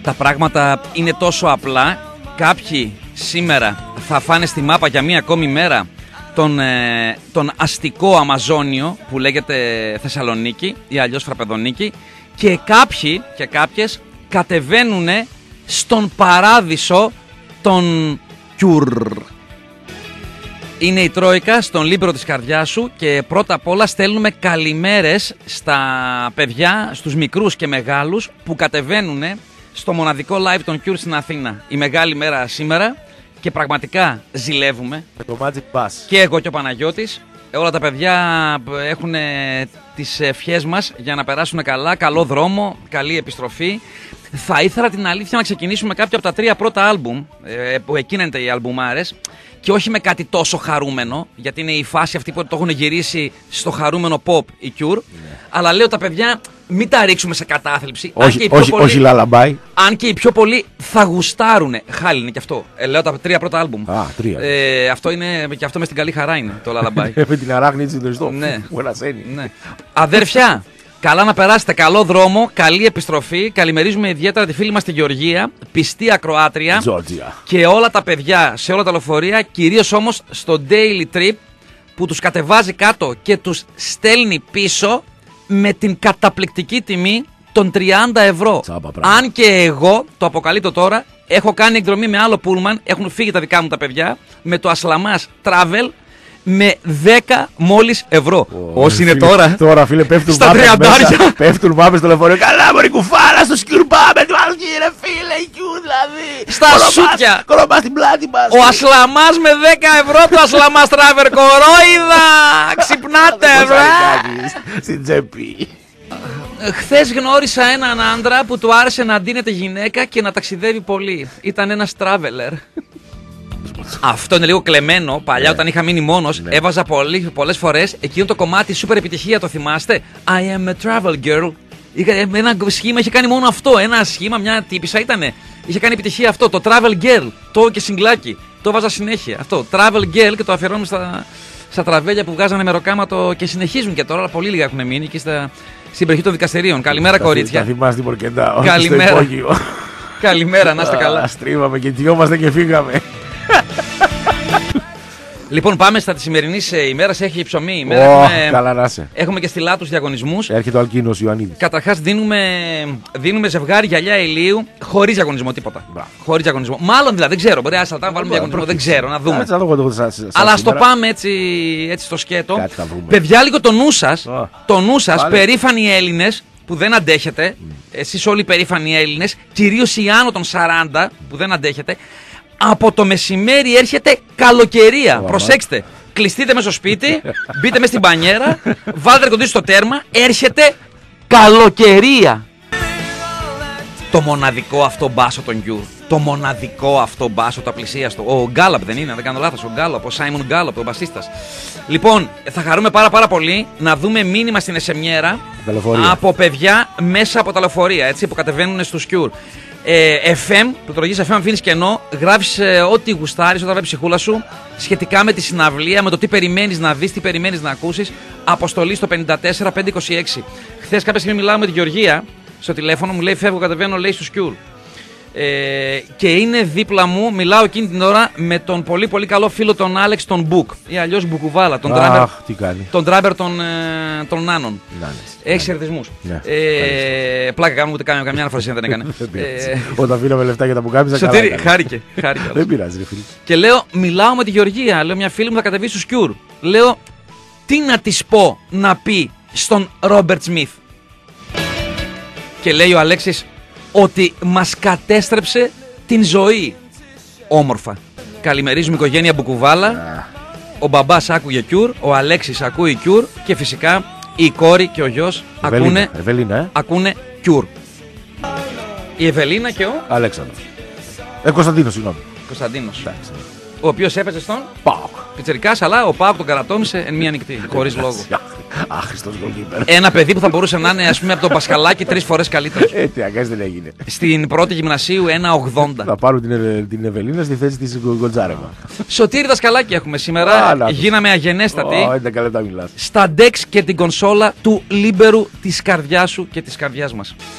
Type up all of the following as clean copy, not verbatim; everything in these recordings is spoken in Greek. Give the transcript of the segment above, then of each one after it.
Τα πράγματα είναι τόσο απλά. Κάποιοι σήμερα θα φάνε στη μάπα για μία ακόμη μέρα τον αστικό Αμαζόνιο που λέγεται Θεσσαλονίκη ή αλλιώς Φραπεδονίκη, και κάποιοι και κάποιες κατεβαίνουν στον παράδεισο των Κιουρ. Είναι η Τρόικα στον Λίμπερο της καρδιάς σου και πρώτα απ' όλα στέλνουμε καλημέρες στα παιδιά, στους μικρούς και μεγάλους που κατεβαίνουν στο μοναδικό live των Cure στην Αθήνα. Η μεγάλη μέρα σήμερα και πραγματικά ζηλεύουμε. Με το Magic Pass. Και εγώ και ο Παναγιώτης. Όλα τα παιδιά έχουν τις ευχές μας για να περάσουν καλά, καλό δρόμο, καλή επιστροφή. Θα ήθελα την αλήθεια να ξεκινήσουμε κάποια από τα 3 πρώτα άλμπουμ που εκείνονται οι αλμπουμάρες και όχι με κάτι τόσο χαρούμενο, γιατί είναι η φάση αυτή που το έχουν γυρίσει στο χαρούμενο pop οι Cure. Αλλά λέω τα παιδιά μην τα ρίξουμε σε κατάθλιψη. Όχι λαλαμπάι. Αν και οι πιο πολλοί θα γουστάρουνε. Χάλι είναι και αυτό. Λέω τα 3 πρώτα άλμπουμ. Αυτό είναι και αυτό με στην καλή χαρά είναι το λαλαμπάι. Με την αράγνη της συντονιστό. Ναι. Ναι. Αδέρφια, καλά να περάσετε, καλό δρόμο, καλή επιστροφή. Καλημερίζουμε ιδιαίτερα τη φίλη μας τη Γεωργία, πιστή ακροάτρια. Georgia. Και όλα τα παιδιά σε όλα τα λεωφορεία, κυρίως όμως στο Daily Trip που τους κατεβάζει κάτω και τους στέλνει πίσω με την καταπληκτική τιμή των 30 ευρώ. Αν και εγώ, το αποκαλύπτω τώρα, έχω κάνει εκδρομή με άλλο πούλμαν, έχουν φύγει τα δικά μου τα παιδιά, με το Ασλαμάς Travel με 10 μόλις ευρώ. Όσοι είναι τώρα. Τώρα, φίλε, πέφτουν στα 30. Πέφτουν πάμε στο λεωφορείο. Καλά, μωρή κουφάλα στο Cure πάμε. Του άλλου κύριε φίλε, η Cure δηλαδή. Στα σούτια. Κολομπά στην πλάτη μας. Ο Ασλαμάς με 10 ευρώ το Ασλαμάς Travel. Κορόιδα! Ξυπνάτε, βρε! Στην τσέπη. Χθες γνώρισα έναν άντρα που του άρεσε να ντύνεται γυναίκα και να ταξιδεύει πολύ. Ήταν ένας traveler. Αυτό είναι λίγο κλεμμένο. Παλιά, όταν είχα μείνει μόνος, έβαζα πολλές φορές εκείνο το κομμάτι σούπερ επιτυχία. Το θυμάστε? I am a travel girl. Ένα σχήμα είχε κάνει μόνο αυτό. Ένα σχήμα, μια τύπισσα ήτανε. Είχε κάνει επιτυχία αυτό. Το travel girl. Το και συγκλάκι. Το έβαζα συνέχεια. Αυτό. Travel girl και το αφιερώνουμε στα τραβέλια που βγάζανε μεροκάματο και συνεχίζουν και τώρα. Αλλά πολύ λίγα έχουν μείνει και στην περιοχή των δικαστηρίων. Καλημέρα, κορίτσια. Θα θυμάστε την Πορκεντά. Καλημέρα. Καλημέρα, να είστε καλά. Στρίβαμε και τιόμαστε και φύγαμε. Λοιπόν, πάμε στα τη σημερινή ημέρα. Έχει ψωμί. Καλά να είσαι. Έχουμε και στυλάτους διαγωνισμούς. Έρχεται ο Αλκίνος Ιωαννίδης. Καταρχάς, δίνουμε ζευγάρι γυαλιά ηλίου χωρίς διαγωνισμό τίποτα. Χωρίς διαγωνισμό. Μάλλον δηλαδή, δεν ξέρω. Μπορεί να βάλουμε διαγωνισμό. Δεν ξέρω, να δούμε. Αλλά ας το πάμε έτσι στο σκέτο. Παιδιά, λίγο το νου σας, περήφανοι Έλληνες που δεν αντέχετε. Εσείς όλοι περήφανοι Έλληνες, κυρίως οι άνω των 40 που δεν αντέχετε. Από το μεσημέρι έρχεται καλοκαιρία. Προσέξτε. Κλειστείτε μέσα στο σπίτι, μπείτε μέσα στην μπανιέρα, βάλτε κοντή στο τέρμα, έρχεται καλοκαιρία. Το μοναδικό αυτό μπάσο των Cure. Το μοναδικό αυτό μπάσο, το απλησίαστο. Ο Γκάλαπ δεν είναι, δεν κάνω λάθος. Ο Γκάλαπ, ο Σάιμον Γκάλαπ, ο μπασίστας. Λοιπόν, θα χαρούμε πάρα πολύ να δούμε μήνυμα στην εσεμιέρα από παιδιά μέσα από τα λεωφορεία, έτσι, που κατεβαίνουν στους Cure. FM, πληκτρολογής FM, αφήνεις κενό, γράφεις ό,τι γουστάρεις όταν βλέπεις ψυχούλα σου σχετικά με τη συναυλία, με το τι περιμένεις να δεις, τι περιμένεις να ακούσεις. Αποστολή στο 54526. Χθες κάποια στιγμή μιλάω με τη Γεωργία στο τηλέφωνο, μου λέει φεύγω, κατεβαίνω, λέει στους Cure. Και είναι δίπλα μου, μιλάω εκείνη την ώρα με τον πολύ καλό φίλο τον Άλεξ τον Μπουκ ή αλλιώς Μπουκουβάλα, τον ντράμπερ των Νάνων. Έχει χαιρετισμούς. Πλάκα κάνουμε, ούτε καμιά αναφορά δεν έκανε. Όταν πήραμε λεφτά για τα μπουκάμισα. Σωτήρη, χάρηκε. Δεν πειράζει, ρε φίλε. Και λέω, μιλάω με τη Γεωργία, λέω μια φίλη μου θα κατεβεί στους Cure. Λέω, τι να της πω να πει στον Ρόμπερτ Σμιθ. Και λέει ο Αλέξης ότι μας κατέστρεψε την ζωή. Όμορφα. Καλημερίζουμε οικογένεια Μπουκουβάλα. Ο μπαμπάς άκουγε Cure, ο Αλέξης ακούει Cure και φυσικά η κόρη και ο γιος ακούνε Cure. Η Ευελίνα και ο Αλέξανδρος. Κωνσταντίνος, συγγνώμη. Κωνσταντίνος. Ο οποίος έπαιζε στον ΠΑΟΚ. Πιτσιρικάς, αλλά ο ΠΑΟΚ τον καρατόμησε εν μία νυχτή, χωρίς λόγο. Άχρηστος γκολκίπερ. Ένα παιδί που θα μπορούσε να είναι, ας πούμε, από τον Πασχαλάκη 3 φορές καλύτερο. Τι αγκάς δεν έγινε. Στην πρώτη γυμνασίου 1,80. Θα πάρουν την Ευελίνα στη θέση της Γκοντζάρεβα. Σωτήρη Δασκαλάκη έχουμε σήμερα. Γίναμε αγενέστατοι. 11 λεπτά μιλάς. Στα ντεξ και την κονσόλα του Λίμπερου της καρδιάς σου και της καρδιάς μας.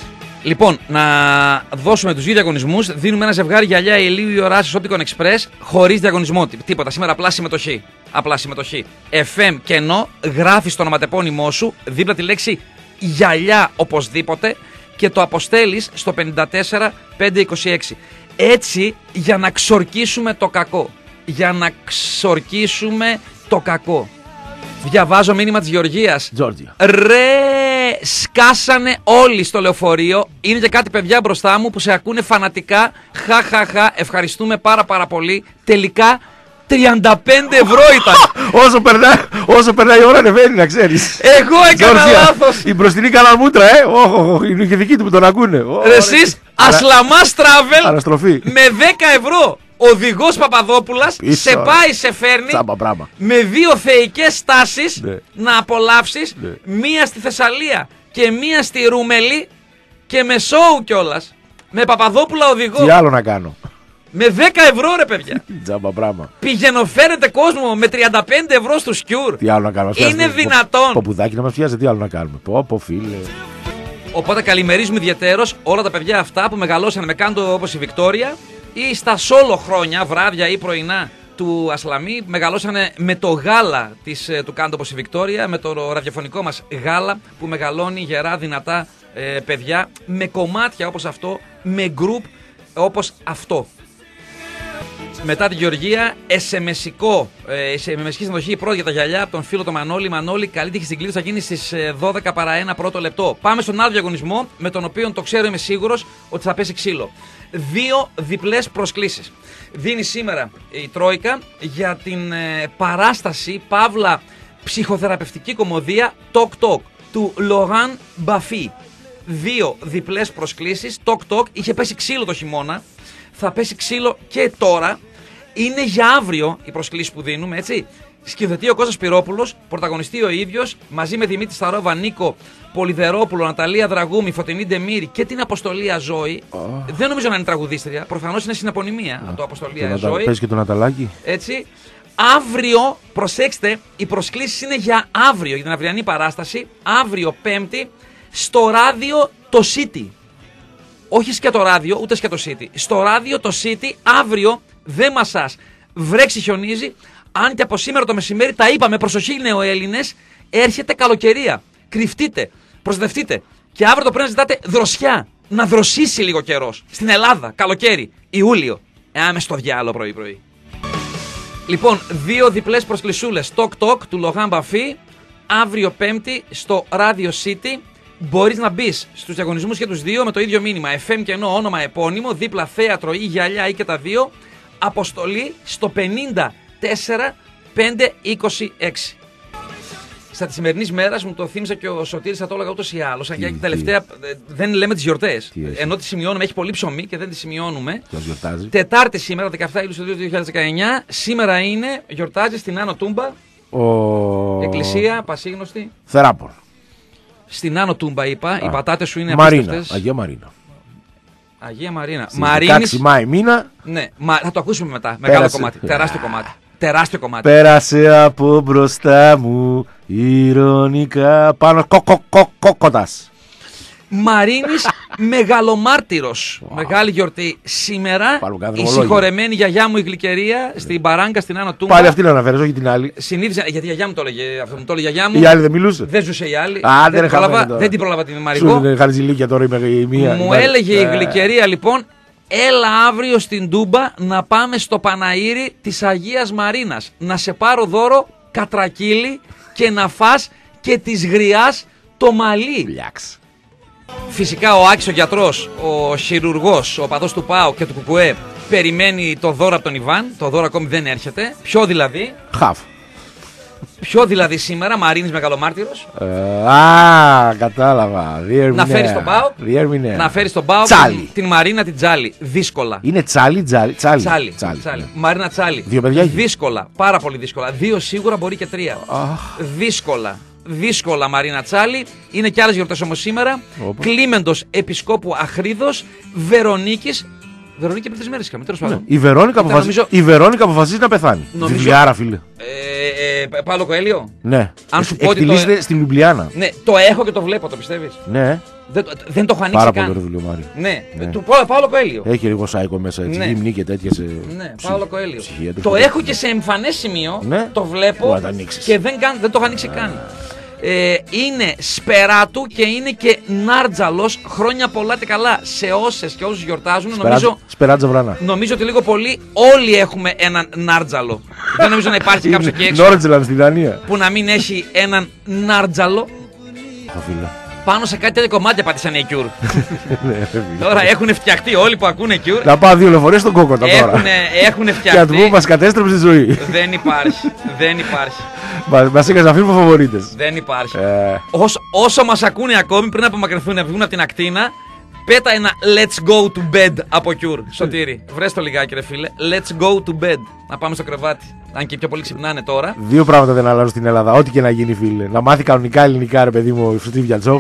Λοιπόν, να δώσουμε τους δύο διαγωνισμούς. Δίνουμε ένα ζευγάρι γυαλιά ηλίου Ιοράσης Opticon Express χωρίς διαγωνισμό. Τίποτα. Σήμερα απλά συμμετοχή. Απλά συμμετοχή. FM κενό, γράφεις το ονοματεπώνυμό σου, δίπλα τη λέξη γυαλιά οπωσδήποτε και το αποστέλεις στο 54526. Έτσι για να ξορκίσουμε το κακό. Για να ξορκίσουμε το κακό. Διαβάζω μήνυμα της Γεωργίας. Ρε, σκάσανε όλοι στο λεωφορείο. Είναι και κάτι παιδιά μπροστά μου που σε ακούνε φανατικά. Χαχαχα, ευχαριστούμε πάρα πολύ. Τελικά 35 ευρώ ήταν. Όσο περνάει η ώρα ανεβαίνει, να ξέρεις. Εγώ έκανα λάθος. Η μπροστινή καναλμούτρα, είναι και δική του που τον ακούνε. Εσείς Ασλαμάς Travel με 10 ευρώ. Οδηγός Παπαδόπουλας σε πάει, σε φέρνει με 2 θεϊκές στάσεις να απολαύσεις, μία στη Θεσσαλία και μία στη Ρούμελη και με σόου κιόλας. Με Παπαδόπουλα οδηγό. Τι άλλο να κάνω. Με 10 ευρώ ρε παιδιά. Τζάμπα πράγμα. Πηγαίνω φέρετε κόσμο με 35 ευρώ στο Σκιούρ. Τι άλλο να κάνουμε. Είναι δυνατόν. Ποπουδάκι να μας φτιάζει, τι άλλο να κάνουμε. Πω φίλε. Οπότε καλημερίζουμε ιδιαιτέρως όλα τα παιδιά αυτά που μεγαλώσαν με κάντο όπως η Βικτόρια ή στα σόλο χρόνια, βράδια ή πρωινά του Ασλαμί, μεγαλώσανε με το γάλα του κάντο όπως η Βικτόρια, με το ραδιοφωνικό μας γάλα που μεγαλώνει γερά, δυνατά παιδιά με κομμάτια όπως αυτό, με γκρουπ όπως αυτό. Μετά τη Γεωργία, SMS-ικό, SMS-ική συμμετοχή πρώτη για τα γυαλιά από τον φίλο το Μανώλη. Μανώλη, καλή τύχη στην κλήρωση, θα γίνει στις 12 παρά 1 πρώτο λεπτό. Πάμε στον άλλο διαγωνισμό, με τον οποίο το ξέρω, είμαι σίγουρος ότι θα πέσει ξύλο. 2 διπλές προσκλήσεις. Δίνει σήμερα η Τρόικα για την παράσταση Παύλα ψυχοθεραπευτική κομμωδία Talk Talk του Λογάν Μπαφί. 2 διπλές προσκλήσεις. Talk Talk είχε πέσει ξύλο το χειμώνα. Θα πέσει ξύλο και τώρα. Είναι για αύριο οι προσκλήσεις που δίνουμε, έτσι. Σκηνοθετεί ο Κώστας Πυρόπουλος, πρωταγωνιστεί ο ίδιος, μαζί με Δημήτρη Σταρόβα, Νίκο Πολυδερόπουλο, Ναταλία Δραγούμη, Φωτεινή Ντεμήρη και την Αποστολία Ζώη. Δεν νομίζω να είναι τραγουδίστρια, προφανώς είναι συνεπωνυμία το Αποστολία Ζώη. Πες και τον Αταλάκη. Έτσι. Αύριο, προσέξτε, οι προσκλήσεις είναι για αύριο, για την αυριανή παράσταση. Αύριο Πέμπτη, στο ράδιο το City. Όχι σκέτο ράδιο, ούτε σκέτο City. Στο ράδιο το City, αύριο δεν μασάς. Βρέξει, χιονίζει. Αν και από σήμερα το μεσημέρι τα είπαμε, προσοχή νεοέλληνες, έρχεται καλοκαιρία. Κρυφτείτε, προστατευτείτε. Και αύριο το πρωί να ζητάτε δροσιά. Να δροσίσει λίγο καιρός. Στην Ελλάδα, καλοκαίρι, Ιούλιο. Άμε στο διάλο πρωί-πρωί. Λοιπόν, 2 διπλές προσκλησούλες. Talk Talk του Λογάν Μπαφί. Αύριο Πέμπτη στο Radio City. Μπορείς να μπεις στους διαγωνισμούς και τους 2 με το ίδιο μήνυμα. FM κενό, όνομα επώνυμο, δίπλα θέατρο ή γυαλιά ή και τα 2. Αποστολή στο 54526. Στα τη σημερινή μέρα μου το θύμισε και ο Σωτήρης, θα το έλεγα ούτως ή άλλως. Αν και τελευταία δεν λέμε τις γιορτές. Ενώ τις σημειώνουμε, έχει πολύ ψωμί και δεν τις σημειώνουμε. Τετάρτη σήμερα, 17 Ιουλίου του 2019. Σήμερα είναι, γιορτάζει στην Άνω Τούμπα. Εκκλησία, πασίγνωστη. Θεράπορ. Στην Άνω Τούμπα είπα, οι πατάτες σου είναι Μαρίνα, απίστευτες. Αγία Μαρίνα. Αγία Μαρίνα. Μαρίνης. 16 Μάη μήνα. Ναι, θα το ακούσουμε μετά. Μεγάλο κομμάτι. Τεράστιο κομμάτι. Τεράστιο κομμάτι. Πέρασε από μπροστά μου ηρωνικά πάνω κόκκοτας. Μαρίνης Μεγαλομάρτυρος. Μεγάλη γιορτή σήμερα. Η συγχωρεμένη γιαγιά μου η Γλυκερία στην Παράγκα στην Άνω Τούμπα. Πάλι αυτή να αναφέρεις, όχι την άλλη. Συνήθιζε, γιατί η γιαγιά μου το έλεγε αυτό, μου το έλεγε η γιαγιά μου. Η άλλη δεν μιλούσε. Δεν ζούσε η άλλη. Δεν την πρόλαβα την Μαρικό. Σου χαρτζηλίκια τώρα η μία. Μου έλεγε η Γλυκερία λοιπόν, έλα αύριο στην Τούμπα να πάμε στο Παναήρι της Αγίας Μαρίνας. Να σε πάρω δώρο κατρακύλι και να φας και της γριάς το μαλλί. Φυσικά ο Άκης ο γιατρός, ο χειρουργός, ο παδός του ΠΑΟ και του ΚΚΕ περιμένει το δώρο από τον Ιβάν. Το δώρο ακόμη δεν έρχεται. Ποιο δηλαδή? Χαφ. Ποιο δηλαδή σήμερα, Μαρίνης Μεγαλομάρτυρος. Κατάλαβα. Να φέρεις τον ΠΑΟ. Να φέρεις τον ΠΑΟ την Μαρίνα την Τζάλι. Δύσκολα. Είναι Τσάλι. Μαρίνα Τσάλι. 2 παιδιά. Δύσκολα. Πάρα πολύ δύσκολα. 2 σίγουρα, μπορεί και 3. Δύσκολα. Δύσκολα Μαρίνα Τσάλι. Είναι και άλλες γιορτές όμως σήμερα. Κλίμεντος Επισκόπου Αχρίδος. Βερονίκης. Βερονίκη πριν 3 μέρες είχαμε, τέλος πάντων. Η Βερόνικα αποφασίζει να πεθάνει. Βιβλιάρα, φίλε. Παύλο Κοέλιο. Ναι. Αν σου πω ότι εκτιλήσεται στην Λιουμπλιάνα. Ναι, το έχω και το βλέπω, το πιστεύεις? Ναι. Δεν το έχω ανοίξει. Πάρα καν. πολύ ωραίο βιβλίο, Ναι, του Παύλο Κοέλιο. Έχει λίγο σάικο μέσα, έτσι. Ναι. Γυμνή και τέτοια. Ναι, Παύλο Κοέλιο. Το έχω και σε εμφανές σημείο. Ναι. Το βλέπω και δεν το έχω ανοίξει καν. Είναι σπεράτου και είναι και νάρτζαλος. Χρόνια πολλά και καλά σε όσες και όσους γιορτάζουν. Σπεράτζα βρανά. Νομίζω ότι λίγο πολύ όλοι έχουμε έναν νάρτζαλο. Δεν νομίζω να υπάρχει κάποιος εκεί έξω Νόρτζελαν στη Δανία. που να μην έχει έναν νάρτζαλο. Πάνω σε κάτι τέτοια κομμάτια πατήσανε οι Cure. Τώρα έχουν φτιαχτεί όλοι που ακούνε Cure. Να πάω 2 λεωφορεία στον Κόκοτα τώρα. Έχουν φτιαχτεί. Και να του πούμε μας κατέστρεψε τη ζωή. Δεν υπάρχει. Δεν υπάρχει. Μας έκανες να φύγουμε φαβορίτες. Δεν υπάρχει. Όσο μας ακούνε ακόμη πριν απομακρυνθούν να βγουν από την ακτίνα, πέτα ένα let's go to bed από Cure. Σωτήρη, βρες το λιγάκι ρε φίλε. Let's go to bed. Να πάμε στο κρεβάτι. Αν και πιο πολύ ξυπνάνε τώρα. 2 πράγματα δεν αλλάζουν στην Ελλάδα. Ό,τι και να γίνει, φίλε. Να μάθει κανονικά ελληνικά, ρε παιδί μου, ο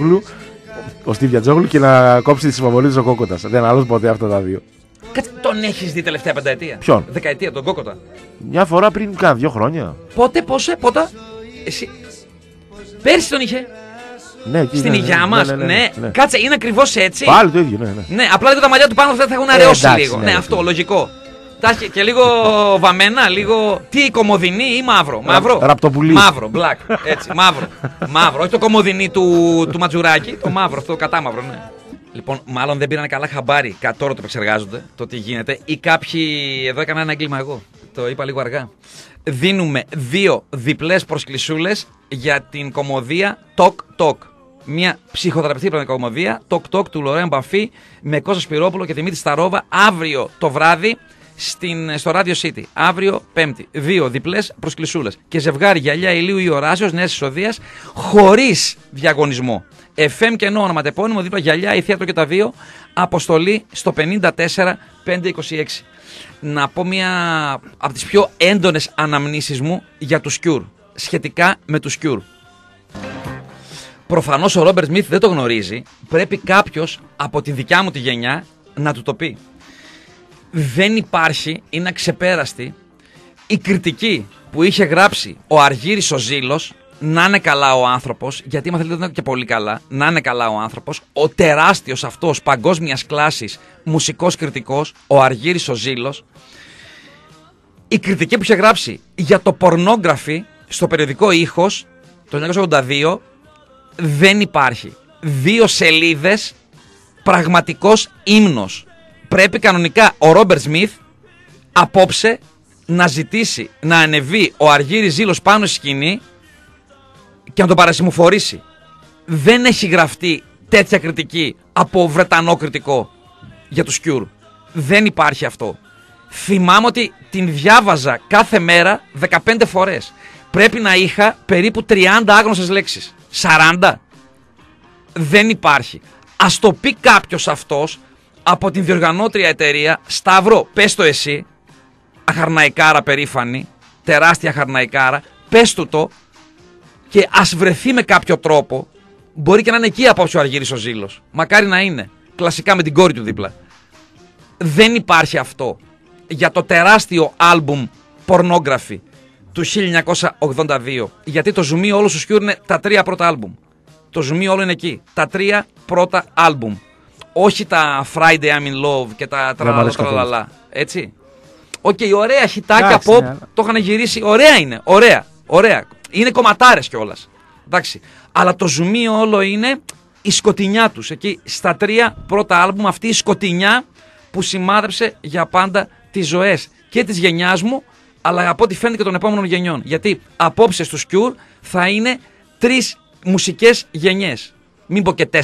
Στίβ Γιατζόγλου και να κόψει τις φαβορίτες ο Κόκοτας. Δεν αλλάζουν ποτέ αυτά τα 2. Κάτσε, τον έχεις δει τελευταία πενταετία? Ποιον? Δεκαετία, τον Κόκοτα. Μια φορά πριν κάνα 2 χρόνια. Πότε? Εσύ. Πέρσι τον είχε. Ναι, στην υγειά μας. Ναι. Κάτσε, είναι ακριβώς έτσι. Πάλι το ίδιο, ναι. Ναι, απλά λίγο τα μαλλιά του πάνω θα έχουν αραιώσει λίγο. Ναι, αυτό, λογικό. Και λίγο βαμμένα, λίγο. Τι, κομμωδινή ή μαύρο? Ραπτοπουλί. Μαύρο, black. Έτσι, μαύρο. Όχι το κομμωδινή του Ματζουράκη, το μαύρο, αυτό κατάμαυρο, ναι. Λοιπόν, μάλλον δεν πήραν καλά χαμπάρι. Τώρα το επεξεργάζονται το τι γίνεται. Ή κάποιοι εδώ έκαναν ένα έγκλημα εγώ. Το είπα λίγο αργά. Δίνουμε 2 διπλές προσκλησούλες για την κομμωδία Talk Talk. Μια ψυχοθεραπευτική κομμωδία Talk Talk του Λορέν Μπαφή με Κώστα Σπυρόπουλο και Δημήτρη Σταρόβα αύριο το βράδυ στο Radio City. Αύριο Πέμπτη. 2 διπλές προσκλησούλες. Και ζευγάρι Γυαλιά Ηλίου ή Οράσιος Νέας Εισοδείας χωρίς διαγωνισμό. FM και ενώ ονοματεπώνυμο δίπλα Γυαλιά ή Θέατρο και τα 2. Αποστολή στο 54526. Να πω μια από τις πιο έντονες αναμνήσεις μου για τους Cure. Σχετικά με τους Cure. Προφανώς ο Ρόμπερτ Σμιθ δεν το γνωρίζει. Πρέπει κάποιος από τη δικιά μου τη γενιά να του το πει. Δεν υπάρχει, είναι αξεπέραστη η κριτική που είχε γράψει ο Αργύρης ο Ζήλος. Να είναι καλά ο άνθρωπος, γιατί μα θέλετε δεν είναι και πολύ καλά. Να είναι καλά ο άνθρωπος, ο τεράστιος αυτός παγκόσμιας κλάσης μουσικός κριτικός, ο Αργύρης ο Ζήλος. Η κριτική που είχε γράψει για το Pornography στο περιοδικό Ήχος το 1982 δεν υπάρχει. 2 σελίδες, πραγματικός ύμνος. Πρέπει κανονικά ο Ρόμπερτ Σμιθ απόψε να ζητήσει να ανεβεί ο Αργύρης Ζήλος πάνω στη σκηνή και να τον παρασημοφορήσει. Δεν έχει γραφτεί τέτοια κριτική από Βρετανό κριτικό για τους Cure. Δεν υπάρχει αυτό. Θυμάμαι ότι την διάβαζα κάθε μέρα 15 φορές. Πρέπει να είχα περίπου 30 άγνωστες λέξεις. 40. Δεν υπάρχει. Ας το πει κάποιος αυτός από την διοργανώτρια εταιρεία. Σταύρο, πες το εσύ. Αχαρναϊκάρα περήφανη. Τεράστια αχαρναϊκάρα. Πες του το. Και ας βρεθεί με κάποιο τρόπο. Μπορεί και να είναι εκεί απόψε ο Αργύρης ο Ζήλος. Μακάρι να είναι. Κλασικά με την κόρη του δίπλα. Δεν υπάρχει αυτό. Για το τεράστιο άλμπουμ Pornography του 1982. Γιατί το ζουμί όλους τους Cure είναι τα 3 πρώτα άλμπουμ. Το ζουμί όλο είναι εκεί. Τα 3 πρώτα άλμπουμ. Όχι τα Friday I'm in Love και τα τραλαλαλα. Έτσι. Οκ, ωραία χιτάκια pop. Το είχαν γυρίσει. Ωραία είναι. Ωραία. Είναι κομματάρες κιόλας. Εντάξει. Αλλά το ζουμί όλο είναι η σκοτεινιά τους. Εκεί στα 3 πρώτα άλμπουμ, αυτή η σκοτεινιά που σημάδεψε για πάντα τις ζωές και της γενιάς μου, αλλά από ό,τι φαίνεται και των επόμενων γενιών. Γιατί απόψε στους Cure θα είναι 3 μουσικές γενιές. Μην πω και 4.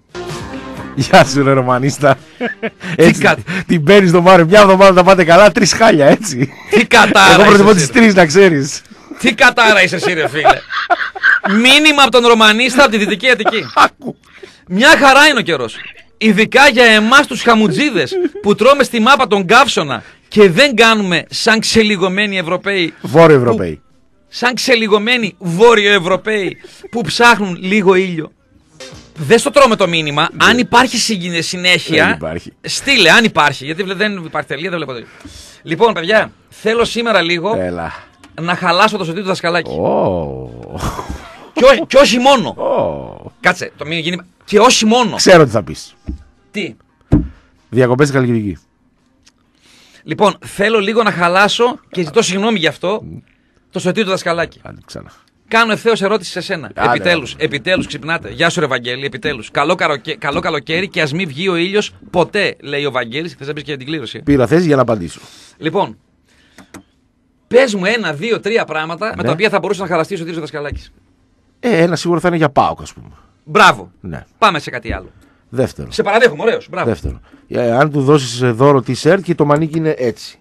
Γεια σου ρε Ρωμανίστα. Έτσι, την παίρνεις το Μάριο, μια εβδομάδα θα πάτε καλά, 3 χάλια έτσι. Τι κατάρα. Εγώ προτιμώ τις 3 να ξέρεις. Τι κατάρα είσαι εσύ ρε φίλε. Μήνυμα από τον Ρωμανίστα από τη Δυτική Αττική. Μια χαρά είναι ο καιρός. Ειδικά για εμάς τους χαμουτζίδες που τρώμε στη μάπα τον καύσωνα και δεν κάνουμε σαν ξελιγωμένοι Ευρωπαίοι. Βόρειο Ευρωπαίοι. Σαν ξελιγωμένοι Βόρειο Ευρωπαίοι που ψάχνουν λίγο ήλιο. Δεν στο τρώμε το μήνυμα. Αν υπάρχει συνέχεια, υπάρχει. Στείλε αν υπάρχει. Γιατί δεν υπάρχει τελεία, δεν βλέπω τελεία. Λοιπόν, παιδιά, θέλω σήμερα λίγο να χαλάσω το σωτήρι του δασκαλάκι. Και όχι μόνο. Κάτσε, το μην γίνει. Και όχι μόνο. Ξέρω τι θα πεις. Τι. Διακοπές στη Χαλκιδική. Λοιπόν, θέλω λίγο να χαλάσω και ζητώ συγγνώμη γι' αυτό το Σωτήριο του Δασκαλάκη. Άντε ξανά. Κάνω ευθέως ερώτηση σε σένα. Επιτέλους ξυπνάτε. Γεια σου, ρε Βαγγέλη, επιτέλους. Καλό καλοκαίρι και ας μην βγει ο ήλιος ποτέ, λέει ο Βαγγέλης. Θες να πεις και για την κλήρωση. Πήρα θέση για να απαντήσω. Λοιπόν, πες μου 1, 2, 3 πράγματα με τα οποία θα μπορούσε να χαλαστεί ο Σωτήριος Δασκαλάκης. Ένα σίγουρα θα είναι για ΠΑΟΚ, ας πούμε. Μπράβο. Ναι. Πάμε σε κάτι άλλο. Δεύτερο. Σε παραδέχομαι, ωραίος. Μπράβο. Δεύτερο. Αν του δώσεις δώρο t-shirt και το μανίκι είναι έτσι.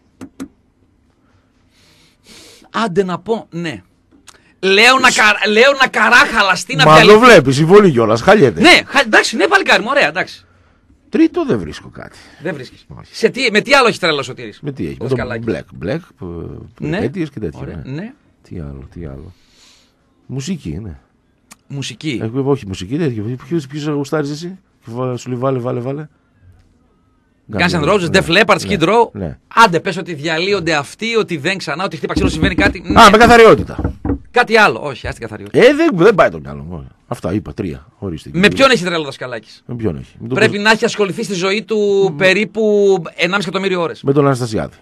Άντε να πω, ναι. Λέω να καρά χαλαστεί να διαλυθεί. Μα το βλέπεις, συμβολή κιόλας, χαλιέται. Ναι, εντάξει, ναι, παλικάρι μου, ωραία, εντάξει. Τρίτο δεν βρίσκω κάτι. Δεν βρίσκεις. Με τι άλλο έχει τρέλα ο Σωτήρης? Με τι έχει? Με το black, ναι. Και τέτοια. Ωραία, ναι. Τι άλλο. Μουσική είναι. Μουσική. Όχι μουσική, τέτοια. Ποιος γουστάρεις εσύ? Σου λέει βάλε. Guns N' Roses, Def Leppard, Skid Row. Ναι. Άντε, πες ότι διαλύονται αυτοί, ότι δεν ξανά, ότι χτύπα ξύλο, συμβαίνει κάτι. Ναι. Με καθαριότητα. Κάτι άλλο. Όχι, άστη καθαριότητα. Δεν πάει το μυαλό. Αυτά είπα, 3. Ορίστε. Με ποιον έχει τρέλο ο Δασκαλάκης? Με ποιον έχει? Πρέπει να έχει ασχοληθεί στη ζωή του περίπου 1,5 εκατομμύριο ώρες. Με τον Αναστασιάδη.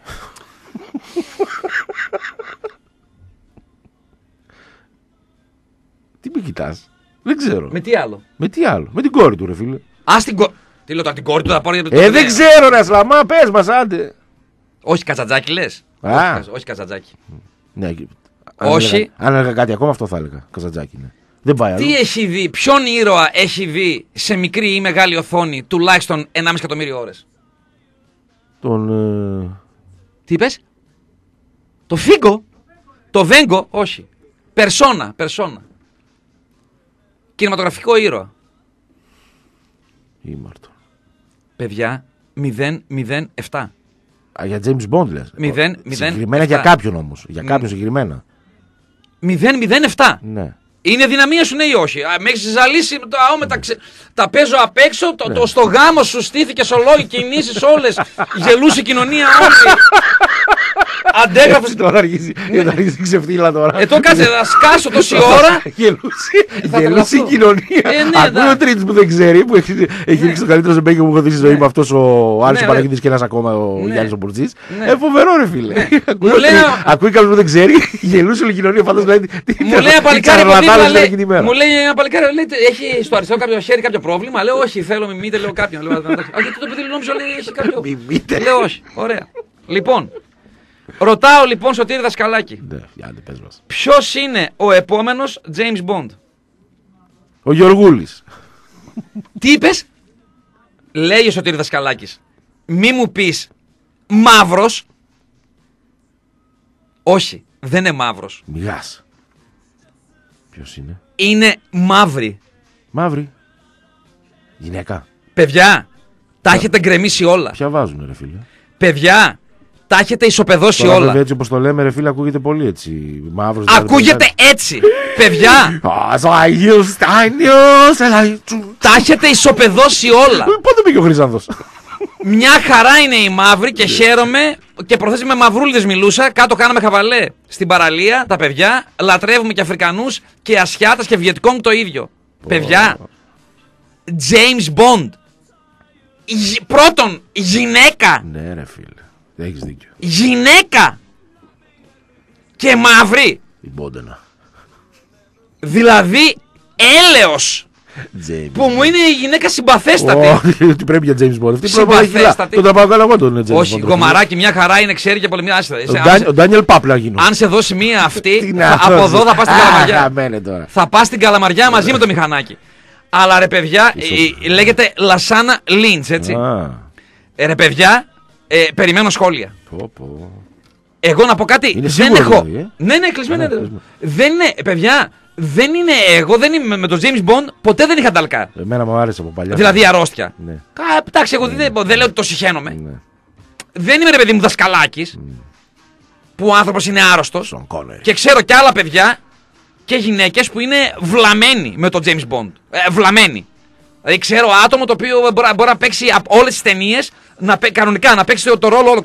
Τι με κοιτάς? Δεν ξέρω. Με τι άλλο? Με την κόρη του, ρε φίλε. Τι λέω τώρα, την κόρη του θα πάρει. Δεν ξέρω, ρε Ασλαμά, πες μας, άντε. Όχι κατσατζάκι λες? Όχι κατσατζάκι. Ναι, όχι. Αν έλεγα κάτι ακόμα, αυτό θα έλεγα. Κατσατζάκι, ναι. Δεν πάει άλλο. Τι έχει δει, ποιον ήρωα έχει δει σε μικρή ή μεγάλη οθόνη τουλάχιστον 1,5 εκατομμύριο ώρες? Τι είπες? Το Φίγκο? Το Βέγκο? Όχι. Περσόνα. Κινηματογραφικό ήρωα. Ήμαρτο. Παιδιά, 007. Για James Bond λες? 007. Συγκεκριμένα για κάποιον όμως. Για κάποιον συγκεκριμένα. 007. Ναι. Είναι δυναμία σου, ναι ή όχι? Με έχεις ζαλίσει, τα παίζω απ' έξω, στο γάμο σου στήθηκες ολόι, κινήσεις όλες, γελούσε η κοινωνία όλη. Αντέγραφες. Τώρα αρχίζει ξεφτύλα τώρα. Το κάτσε να σκάσω τόση ώρα. Γελούσε η κοινωνία. Ακούω ο τρίτος που δεν ξέρει, που έχει ρίξει το καλύτερο ζεμπέκι που έχω δει στη ζωή μου, αυτός ο Άρης Παναγιώτης και ένας ακόμα, ο Γιάννης ο Μπουρτζής. Φοβερό, ρε φίλε. Ακούει κάποιος που δεν ξέρει, γελούσε όλη η κοινωνία. Μου λέει ένα παλικάρι, έχει στο αριστερό κάποιο χέρι κάποιο πρόβλημα? Λέω όχι, θέλω μιμείτε, λέω κάποιον. Γιατί το παιδί νόμιζε ότι έχει κάποιο. Λέω όχι, ωραία. Λοιπόν, ρωτάω λοιπόν Σωτήρη Δασκαλάκη. Ποιος είναι ο επόμενος James Bond? Ο Γεωργούλης. Τι είπες? Λέει ο Σωτήρη Δασκαλάκης. Μη μου πεις μαύρος. Όχι, δεν είναι μαύρος. Μιγάς. Ποιος είναι? Είναι μαύρη. Μαύρη. Γυναίκα. Παιδιά, τα έχετε γκρεμίσει όλα. Ποια βάζουνε, ρε φίλε? Παιδιά, τα έχετε ισοπεδώσει όλα. Βέβαια, έτσι όπως το λέμε, ρε φίλε, ακούγεται πολύ έτσι. Μαύρος. Ακούγεται έτσι. Παιδιά. Τα έχετε ισοπεδώσει όλα. Πότε πήγε ο Χρυσάνθος? Μια χαρά είναι η μαύρη και χαίρομαι και προθέσεις με μαυρούλιδες μιλούσα. Κάτω κάναμε χαβαλέ στην παραλία τα παιδιά. Λατρεύουμε και Αφρικανούς και Ασιάτας και Βιετκόγκ το ίδιο. Παιδιά, James Bond. Πρώτον, γυναίκα. Ναι, ρε φίλε. Έχεις δίκιο. Γυναίκα. Και μαύρη. Η Μπόντενα. Δηλαδή, έλεος. James. Που μου είναι η γυναίκα συμπαθέστατη. Τι πρέπει για James Bond. Συμπαθέστατη. Τον πάω καλά εγώ τον James Bond. Όχι, γομαράκι, μια χαρά είναι, ξέρει και πολεμιά. Ο Ντάνιελ Πάπλα γίνω. Αν σε δώσει μία αυτή, από εδώ θα πας στην Καλαμαριά. Θα πας στην Καλαμαριά μαζί με το μηχανάκι. Αλλά ρε παιδιά, λέγεται Λασάνα Λίντς, έτσι. Ρε παιδιά, περιμένω σχόλια. Εγώ να πω κάτι. Δεν έχω. Ναι, κλεισμένο. Δεν είναι, παιδιά. Δεν είναι εγώ, δεν είμαι με τον James Bond, ποτέ δεν είχα νταλκά. Εμένα μου άρεσε από παλιά. Δηλαδή αρρώστια. Ναι. Εντάξει, εγώ δεν λέω ότι το συχαίνομαι. Ναι. Δεν είμαι ρε παιδί μου Δασκαλάκης, που ο άνθρωπος είναι άρρωστος. Και ξέρω και άλλα παιδιά και γυναίκες που είναι βλαμμένοι με τον James Bond. Βλαμμένοι. Δηλαδή ξέρω άτομο το οποίο μπορεί να παίξει όλες τις ταινίες κανονικά, να παίξει το ρόλο όλο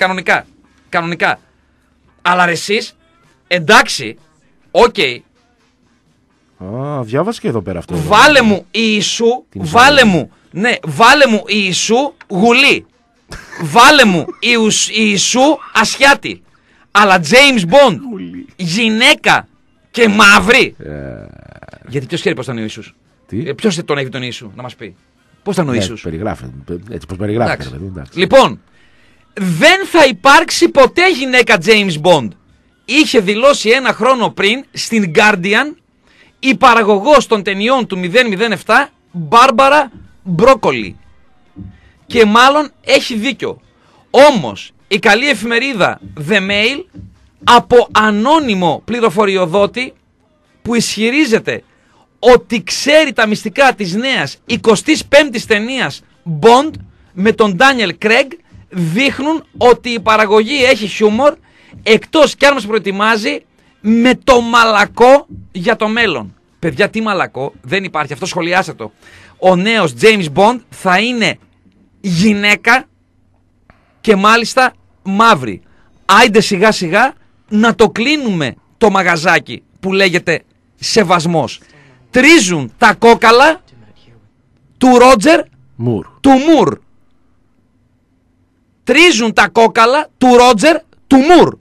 κανονικά. Αλλά ρε εσείς, εντάξει, οκ. Διάβασε και εδώ πέρα αυτό. Βάλε μου Ιησού, βάλε μου Ιησού γουλή. Βάλε μου Ιησού ασιάτη. Αλλά James Bond, γυναίκα και μαύρη. Γιατί ποιος ξέρει πώς ήταν ο Ιησούς? Ποιος τον έχει τον Ιησού, να μας πει. Πώς ήταν ο Ιησούς? Περιγράφεται, έτσι πως περιγράφεται. Λοιπόν, δεν θα υπάρξει ποτέ γυναίκα James Bond. Είχε δηλώσει 1 χρόνο πριν στην Guardian η παραγωγός των ταινιών του 007 Μπάρμπαρα Μπρόκολι. Και μάλλον έχει δίκιο. Όμως η καλή εφημερίδα The Mail από ανώνυμο πληροφοριοδότη που ισχυρίζεται ότι ξέρει τα μυστικά της νέας 25ης ταινίας Bond με τον Daniel Craig δείχνουν ότι η παραγωγή έχει χιούμορ, εκτός κι αν μας προετοιμάζει με το μαλακό για το μέλλον. Παιδιά, τι μαλακό? Δεν υπάρχει, αυτό σχολιάστε το. Ο νέος James Bond θα είναι γυναίκα και μάλιστα μαύρη. Άιντε σιγά σιγά να το κλείνουμε το μαγαζάκι που λέγεται σεβασμός. Τρίζουν τα κόκαλα του Ρότζερ του Μουρ. Τρίζουν τα κόκαλα του Ρότζερ του Μουρ.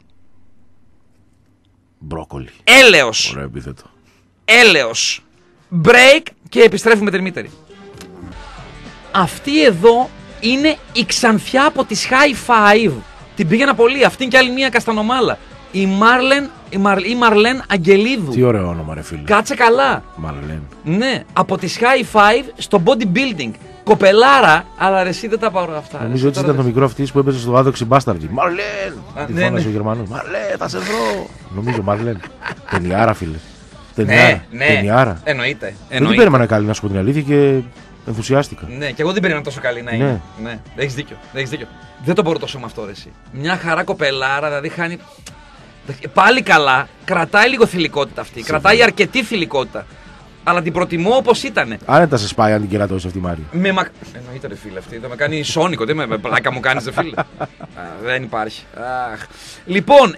Μπρόκολι. Έλεος. Ωραίο επίθετο. Έλεος. Break και επιστρέφουμε τριμήτερη. Αυτή εδώ είναι η Ξανθιά από τις High Five. Την πήγαινα πολύ. Αυτή είναι και άλλη μία καστανομάλα. Η Μαρλέν Αγγελίδου. Τι ωραίο όνομα, ρε φίλε. Κάτσε καλά. Μαρλέν. Ναι, από τις High Five στο bodybuilding. Κοπελάρα, αλλά ρε, εσύ δεν τα πάω αυτά. Νομίζω ότι ήταν το μικρό αυτή που έπαιζε στο Άδοξη Μπάσταρδι. Μαρλέν! Τι φώνασε ο Γερμανός. Μαρλέν, θα σε βρω. Νομίζω Μαρλέν. Ταινιάρα, φίλε. Ταινιάρα. Εννοείται. Δεν την περίμενα καλή, να σου πω την αλήθεια, και ενθουσιάστηκα. Ναι, και εγώ δεν περίμενα τόσο καλή να είναι. Ναι. Έχεις δίκιο. Δεν το μπορώ τόσο με αυτό, ρε, εσύ. Μια χαρά κοπελάρα, δηλαδή χάνει. Πάλι καλά, κρατάει λίγο θηλυκότητα αυτή. Κρατάει αρκετή θηλυκότητα. Αλλά την προτιμώ όπως ήτανε. Άνετα σε σπάει αν την κερατώσει αυτή η Μάρια. Εννοείται, ρε φίλε, αυτή. Θα με κάνει σόνικο. Τι με πλάκα μου κάνεις, ρε φίλε. Δεν υπάρχει. Λοιπόν,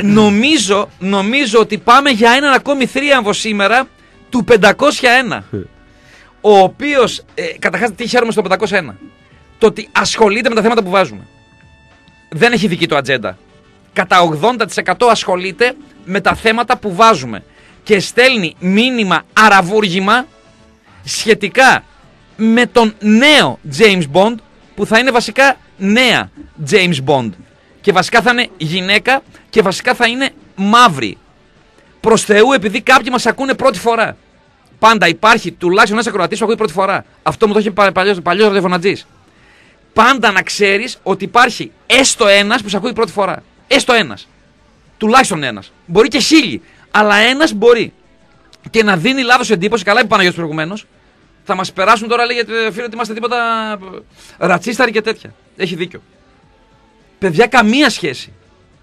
νομίζω ότι πάμε για έναν ακόμη θρίαμβο σήμερα του 501. Ο οποίος, καταρχάς, τι χαίρομαι στο 501. Το ότι ασχολείται με τα θέματα που βάζουμε. Δεν έχει δική του ατζέντα. Κατά 80% ασχολείται με τα θέματα που βάζουμε. Και στέλνει μήνυμα αραβούργημα σχετικά με τον νέο James Bond, που θα είναι βασικά νέα James Bond. Και βασικά θα είναι γυναίκα και βασικά θα είναι μαύρη. Προς Θεού, επειδή κάποιοι μας ακούνε πρώτη φορά. Πάντα υπάρχει τουλάχιστον ένας ακροατής που ακούει πρώτη φορά. Αυτό μου το έχει παλιός ραδιοφωνατζής. Πάντα να ξέρεις ότι υπάρχει έστω ένας που σε ακούει πρώτη φορά. Έστω ένας. Τουλάχιστον ένας. Μπορεί και 1000. Αλλά ένας μπορεί. Και να δίνει λάθος εντύπωση. Καλά είπε Παναγιώτης προηγουμένως. Θα μας περάσουν τώρα, λέγεται φίλε, ότι είμαστε τίποτα ρατσίσταροι και τέτοια. Έχει δίκιο. Παιδιά, καμία σχέση.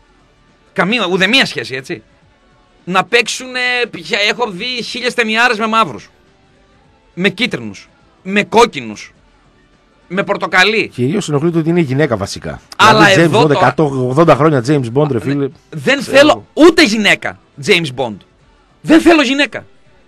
Ουδεμία σχέση, έτσι. Να παίξουν. Έχω δει 1000 ταινιάρες με μαύρους. Με κίτρινους. Με κόκκινους. Με πορτοκαλί. Κυρίως ενοχλείται ότι είναι γυναίκα βασικά. Αλλά δηλαδή, εδώ. 180 χρόνια James Bond, ρε φίλε. Δεν θέλω ούτε γυναίκα James Bond. Δεν θέλω γυναίκα.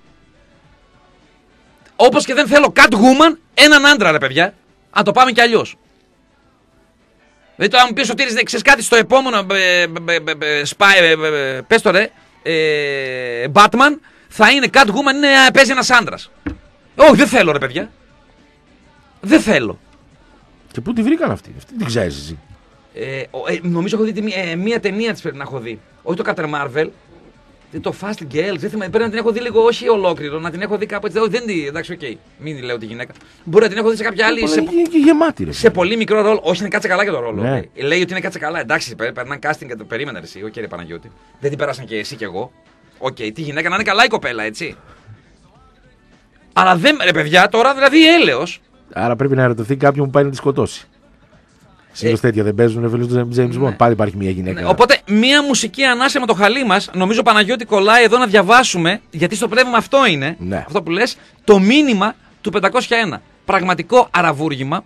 Όπως και δεν θέλω Catwoman έναν άντρα, ρε παιδιά. Αν το πάμε κι αλλιώς. Δηλαδή, τώρα μου πεις ότι ξέρεις κάτι στο επόμενο. Πες το ρε. Batman θα είναι Catwoman, παίζει ένας άντρας. Όχι, δεν θέλω, ρε παιδιά. Δεν θέλω. Και πού τη βρήκαν αυτή την ξέρεις εσύ? Νομίζω έχω δει μία ταινία της, πρέπει να έχω δει. Όχι το Captain Marvel. Το Fast Girls. Πρέπει να την έχω δει λίγο, όχι ολόκληρο, να την έχω δει κάπου έτσι. Εντάξει, οκ. Μην λέω τη γυναίκα. Μπορεί να την έχω δει σε κάποια άλλη. Και γεμάτη, ρε. Σε πολύ μικρό ρόλο. Όχι, είναι κάτσε καλά και το ρόλο. Ναι. Λέει ότι είναι κάτσε καλά. Εντάξει, περνάνε casting και το περίμενα εσύ. Οκ, ρε Παναγιώτη. Δεν την πέρασαν και εσύ και εγώ. Οκ, τη γυναίκα να είναι καλά η κοπέλα, έτσι. Αλλά δεν. Ρε παιδιά, τώρα δηλαδή έλεος. Άρα πρέπει να ερωτηθεί κάποιον που πάει να τη σκοτώσει. Συνήθως τέτοια δεν παίζουν φίλους του James Bond. Πάλι υπάρχει μια γυναίκα. Ναι. Οπότε μια μουσική ανάσα με το χαλί μας. Νομίζω Παναγιώτη κολλάει εδώ να διαβάσουμε. Γιατί στο πνεύμα αυτό είναι. Ναι. Αυτό που λες. Το μήνυμα του 501. Πραγματικό αραβούργημα.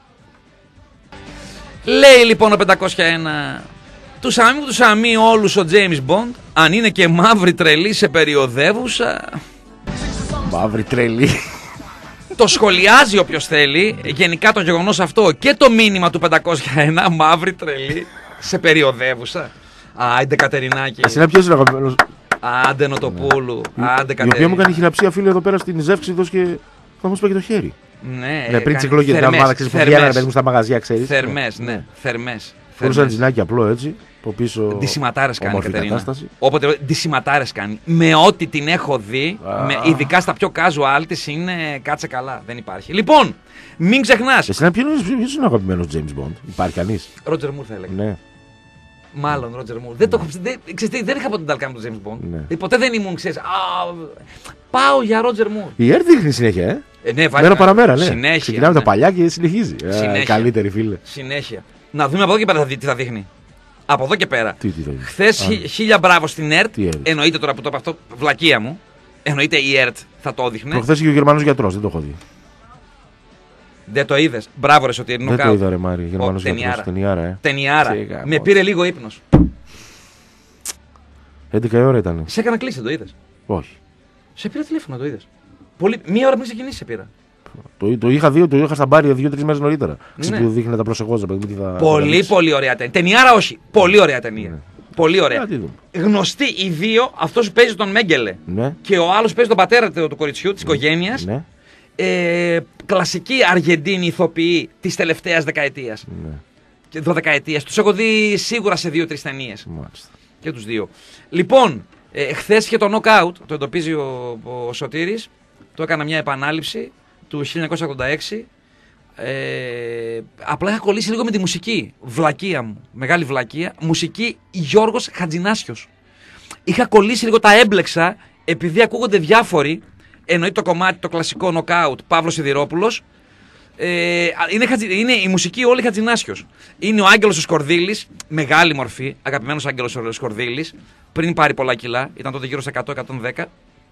Λέει λοιπόν ο 501. Τους αμοί όλους ο James Bond. Αν είναι και μαύρη τρελή σε περιοδεύουσα. Μαύρη τρελή. Το σχολιάζει όποιος θέλει. Γενικά το γεγονός αυτό και το μήνυμα του 501, μαύρη τρελή, σε περιοδεύουσα. Άντε Κατερινάκη. Ασύνα ποιος είναι αγαπημένος? Άντε Νοτοπούλου. Άντε Κατερίνα. Η οποία μου κάνει χειραψία, φίλε, εδώ πέρα στην Ζεύξιδος και θα μου σπάει το χέρι. Ναι, πριν τις εκλογές την ομάδα, ξέρεις, που βγαίνανε στα μαγαζιά, ξέρεις. Θερμές, ναι, θερμές. Χωρίς ένα τζινάκι απλό έτσι. Ντισιματάρες κάνει η Κατερίνα. Όποτε ντισιματάρες κάνει. Με ό,τι την έχω δει, ειδικά στα πιο casual της, είναι κάτσε καλά. Δεν υπάρχει. Λοιπόν, μην ξεχνάς. Εσένα ποιος είναι ο αγαπημένος James Bond? Υπάρχει κανείς? Roger Moore θα έλεγα. Ναι. Μάλλον Roger Moore. Δεν είχα ποτέ ταλκάμει τον James Bond. Ποτέ δεν ήμουν, ξέρεις. Πάω για Roger Moore. Η Air δείχνει συνέχεια, ναι, μέρα παραμέρα, ναι. Συνέχεια. Ξεκινάμε τα παλιά και συνεχίζει. Καλύτερη, φίλε. Συνέχεια. Να δούμε από εδώ και πέρα τι θα δείχνει. Από εδώ και πέρα. Χθες 1000 μπράβο στην ΕΡΤ. Εννοείται τώρα που το είπα αυτό, βλακεία μου. Εννοείται η ΕΡΤ θα το έδειχνε. Προχθές είχε ο Γερμανός γιατρός, δεν το έχω δει. Δεν το είδες? Μπράβο ρε Σωτήρη. Δεν το είδα ρε Μάρη, Γερμανός γιατρός. Ταινιάρα. Με πήρε λίγο ύπνος. 11 η ώρα ήταν. Σε έκανα κλείσει, το είδες? Όχι. Σε πήρα τηλέφωνο, το είδες? Μία ώρα πριν ξεκινήσει σε πήρα. Το είχα δει, το είχα στα μπάρια 2-3 μέρες νωρίτερα. Ναι. Που δείχνει τα προσεχώς. Πολύ ωραία ταινία. Ταινιάρα όχι. Πολύ ωραία ταινία. Ναι. Πολύ ωραία. Γνωστοί οι δύο, αυτός που παίζει τον Μέγκελε, ναι, και ο άλλος παίζει τον πατέρα του κοριτσιού, της οικογένειας. Ναι. Κλασική Αργεντίνη ηθοποιοί της τελευταίας δεκαετίας. Ναι. Και 12ετίας. Τους έχω δει σίγουρα σε 2-3 ταινίες. Μάλιστα. Και τους δύο. Λοιπόν, χθες είχε το knockout, το εντοπίζει ο Σωτήρης. Το έκανα μια επανάληψη του 1986. Απλά είχα κολλήσει λίγο με τη μουσική. Βλακεία μου. Μεγάλη βλακεία. Μουσική Γιώργος Χατζηνάσιος. Είχα κολλήσει λίγο, τα έμπλεξα επειδή ακούγονται διάφοροι. Εννοείται το κομμάτι, το κλασικό νοκάουτ, Παύλος Σιδηρόπουλος. Είναι η μουσική όλη Χατζηνάσιος. Είναι ο Άγγελος ο Σκορδίλης, μεγάλη μορφή, αγαπημένος Άγγελος ο Σκορδίλης. Πριν πάρει πολλά κιλά, ήταν τότε γύρω στα 100-110.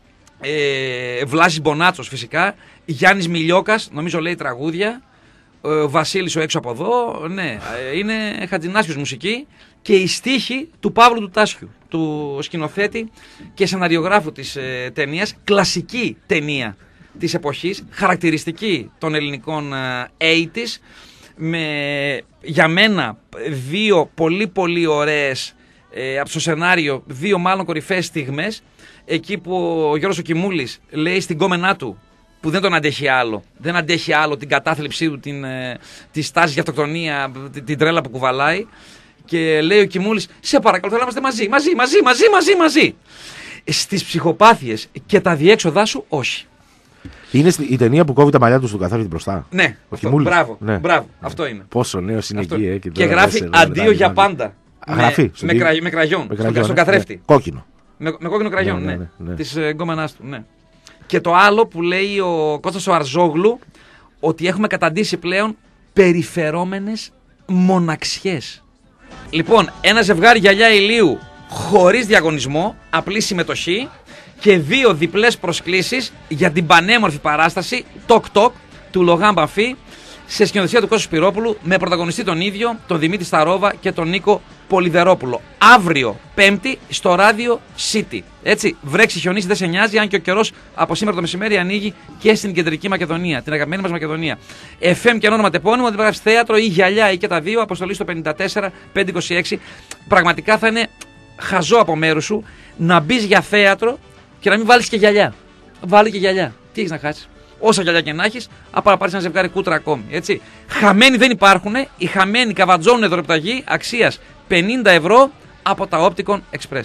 Βλάσης Μπονάτσος φυσικά. Γιάννης Μιλιόκας, νομίζω λέει τραγούδια. Βασίλης ο έξω από εδώ. Ναι, είναι Χατζηνάσιος μουσική. Και η στίχη του Παύλου του Τάσιου, του σκηνοθέτη και σεναριογράφου της ταινίας. Κλασική ταινία της εποχής, χαρακτηριστική των ελληνικών 80's, με για μένα δύο πολύ ωραίες από το σενάριο, δύο μάλλον κορυφαίες στιγμές, εκεί που ο Γιώργος ο Κιμούλης λέει στην κόμενά του, που δεν τον αντέχει άλλο, δεν αντέχει άλλο την κατάθλιψή του, τη στάση για αυτοκτονία, την τρέλα που κουβαλάει, και λέει ο Κιμούλης, σε παρακαλώ, θέλω να είμαστε μαζί. Στις ψυχοπάθειες και τα διέξοδά σου, όχι. Είναι η ταινία που κόβει τα μαλλιά του στον καθρέφτη μπροστά. Ναι, μπράβο, αυτό είναι. Πόσο νέος είναι εκεί. Και γράφει αντίο για πάντα. Γράφει. Με κραγιόν. Στον καθρέφτη. Κόκκινο. Με κόκκινο κραγιόν, ναι. Της γκόμενάς του, ναι. Και το άλλο που λέει ο Κώστας ο Αρζόγλου, ότι έχουμε καταντήσει πλέον περιφερόμενες μοναξιές. Λοιπόν, ένα ζευγάρι γυαλιά ηλίου χωρίς διαγωνισμό, απλή συμμετοχή και δύο διπλές προσκλήσεις για την πανέμορφη παράσταση Τοκ Τοκ του Λογάν Μπαφή, σε σκηνοθεσία του Κώστα Σπυρόπουλου, με πρωταγωνιστή τον ίδιο, τον Δημήτρη Σταρόβα και τον Νίκο Πολυδερόπουλο. Αύριο, Πέμπτη, στο ράδιο City. Έτσι, βρέξει, χιονίσει, δεν σε νοιάζει, αν και ο καιρός από σήμερα το μεσημέρι ανοίγει και στην κεντρική Μακεδονία, την αγαπημένη μας Μακεδονία. FM και όνομα τεπώνυμο, αντιπραγράφεις θέατρο ή γυαλιά ή και τα δύο, αποστολή στο 54-526. Πραγματικά θα είναι χαζό από μέρους σου να μπεις για θέατρο και να μην βάλεις και γυαλιά. Βάλει και γυαλιά. Τι έχεις να χάσεις? Όσα γυαλιά και να έχεις, απ' να πάρεις ένα ζευγάρι κούτρα ακόμη. Έτσι. Χαμένοι δεν υπάρχουν. Οι χαμένοι καβατζώνουν δωρεπταγή αξίας 50 ευρώ από τα Opticon Express.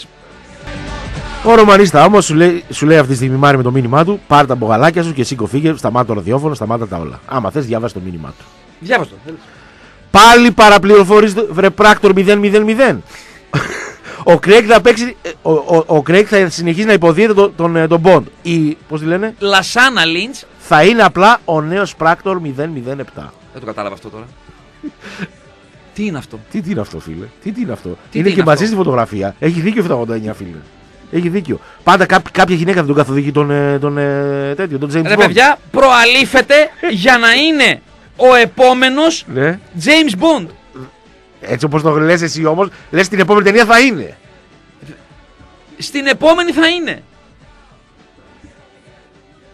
Ο Ρωμανίστα όμως σου λέει αυτή τη στιγμή, Μάρη, με το μήνυμά του: πάρε τα μπογαλάκια σου και σήκω, φύγε, σταμάτα το ραδιόφωνο, σταμάτα τα όλα. Άμα θες, διάβασε το μήνυμά του. Διάβασε το. Πάλι παραπληροφορείς, βρε πράκτορ 000. Ο Κρέικ θα παίξει. Ο Κρέικ θα συνεχίσει να υποδίεται τον Bond. Πώς τη λένε? Λασάνα Λίντς. Θα είναι απλά ο νέος πράκτορ 007. Δεν το κατάλαβα αυτό τώρα. Τι είναι αυτό? Τι είναι αυτό, φίλε? Τι είναι αυτό? Είναι και μαζί στη φωτογραφία. Έχει δίκιο 789, φίλε. Έχει δίκιο. Πάντα κάποια γυναίκα θα τον καθοδηγεί τον James Bond. Ρε παιδιά, προαλήφεται για να είναι ο επόμενος James Bond. Έτσι όπως το λες εσύ όμως, λες την επόμενη ταινία θα είναι. Στην επόμενη θα είναι.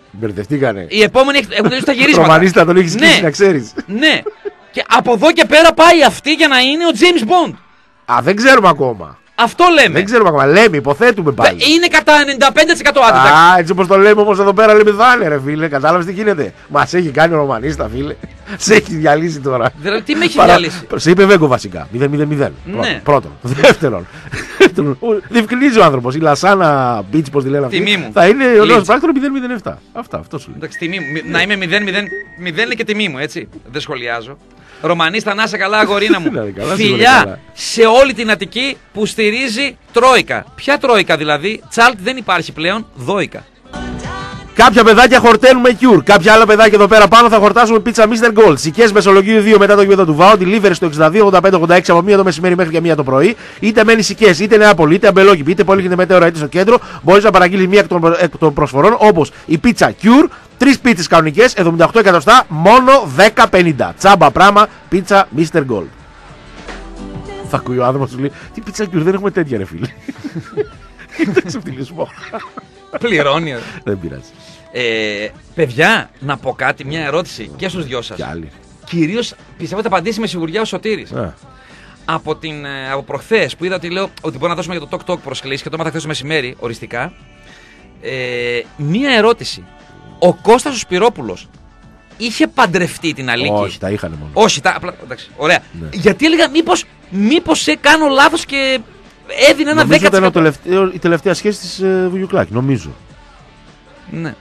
Μπερδευτήκανε. Οι επόμενοι έχουν τελειώσει τα γυρίσματα. Ρωμανίστα τον έχει σκίσει, να ξέρεις. Ναι. Και από εδώ και πέρα πάει αυτή για να είναι ο James Bond. Α, δεν ξέρουμε ακόμα. Αυτό λέμε. Δεν ξέρουμε ακόμα. Λέμε, υποθέτουμε πάλι. Είναι κατά 95% άδικο. Α, έτσι όπως το λέμε όμως εδώ πέρα λέμε θα είναι, ρε φίλε. Κατάλαβες τι γίνεται. Μας έχει κάνει ο Ρωμανίστα, φίλε. Σε έχει διαλύσει τώρα. Δηλαδή, τι με έχει διαλύσει. Σε είπε Βέγκο βασικά. 0-0-0. Ναι. Πρώτον. Δεύτερον. Διευκρινίζει ο άνθρωπος. Η Λασάνα Beach, πώς τη λένε αυτή. Θα είναι ο νέος πράκτορα 0-0-7. Αυτό σου λέει. Εντάξει, τιμή μου. Να είμαι 0-0 είναι και τιμή μου, έτσι. Δεν σχολιάζω. Ρωμανίστα, να είσαι καλά, αγορίνα μου. Φιλιά σε όλη την Αττική που στηρίζει Τρόικα. Ποια Τρόικα δηλαδή? Τσάλτ δεν υπάρχει πλέον, Δόικα. Κάποια παιδάκια χορταίνουν με Cure. Κάποια άλλα παιδάκια εδώ πέρα πάνω θα χορτάσουν πίτσα Mr. Gold. Σικές Μεσολογγίου 2 μετά το γήπεδο του Βάου. Delivery στο 62-85-86 από 1 το μεσημέρι μέχρι και 1 το πρωί. Είτε μένει Σικές, είτε Νεάπολη, είτε Αμπελόκηπη, είτε Πολύκνη Μετέωρα, είτε στο κέντρο. Μπορεί να παραγγείλει μία εκ των προσφορών όπως η πίτσα Cure. 3 πίτσες κανονικές, 78 εκατοστά, μόνο 10,50. Τσάμπα πράμα, πίτσα Mr. Gold. Θα ακούει ο άνθρωπος σου λέει: τι πίτσα Cure, δεν έχουμε τέτοια, ρε φίλε. Είναι ξεφτυλισμό. Πληρώνει. Δεν πειράζει. Παιδιά, να πω κάτι, μια ερώτηση και στους δυο σας. Κυρίως πιστεύω ότι θα απαντήσει με σιγουριά ο Σωτήρης. Από προχθές που είδα ότι λέω ότι μπορεί να δώσουμε για το Talk Talk προσκλήσεις και το έμαθα χθες το μεσημέρι οριστικά. Μια ερώτηση. Ο Κώστας ο Σπυρόπουλος είχε παντρευτεί την Αλίκη? Όχι, τα είχαν μόνο. Όχι, απλά, εντάξει, ωραία. Ναι. Γιατί έλεγα μήπως κάνω λάθος και έδινε ένα 10%. Ήταν η τελευταία σχέση της Βουγιουκλάκη, νομίζω. Ναι.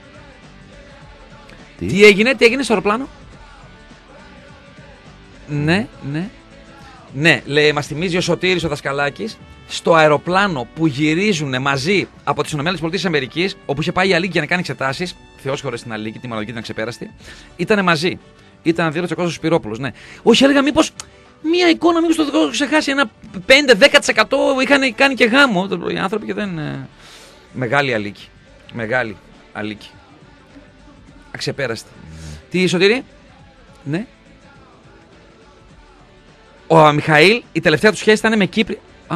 Τι έγινε στο αεροπλάνο? Ναι. Ναι, λέει, μας θυμίζει ο Σωτήρης ο Δασκαλάκης, στο αεροπλάνο που γυρίζουν μαζί από τις ΗΠΑ, όπου είχε πάει η Αλίκη για να κάνει εξετάσεις, Θεός χωρίς την Αλίκη, τη μοναδική ήταν ξεπέραστη, ήτανε μαζί. Ήταν αντίδραση ο Κώστας Σπυρόπουλος, ναι. Όχι, έλεγα μήπως μία εικόνα, μήπως το έχω ξεχάσει, ένα 5-10% είχαν κάνει και γάμο οι άνθρωποι και δεν. Μεγάλη Αλίκη. Μεγάλη Αλίκη. Αξεπέραστη. Τι, Σωτήρη? Ναι. Ο Μιχαήλ, η τελευταία του σχέση ήταν με Κύπρη.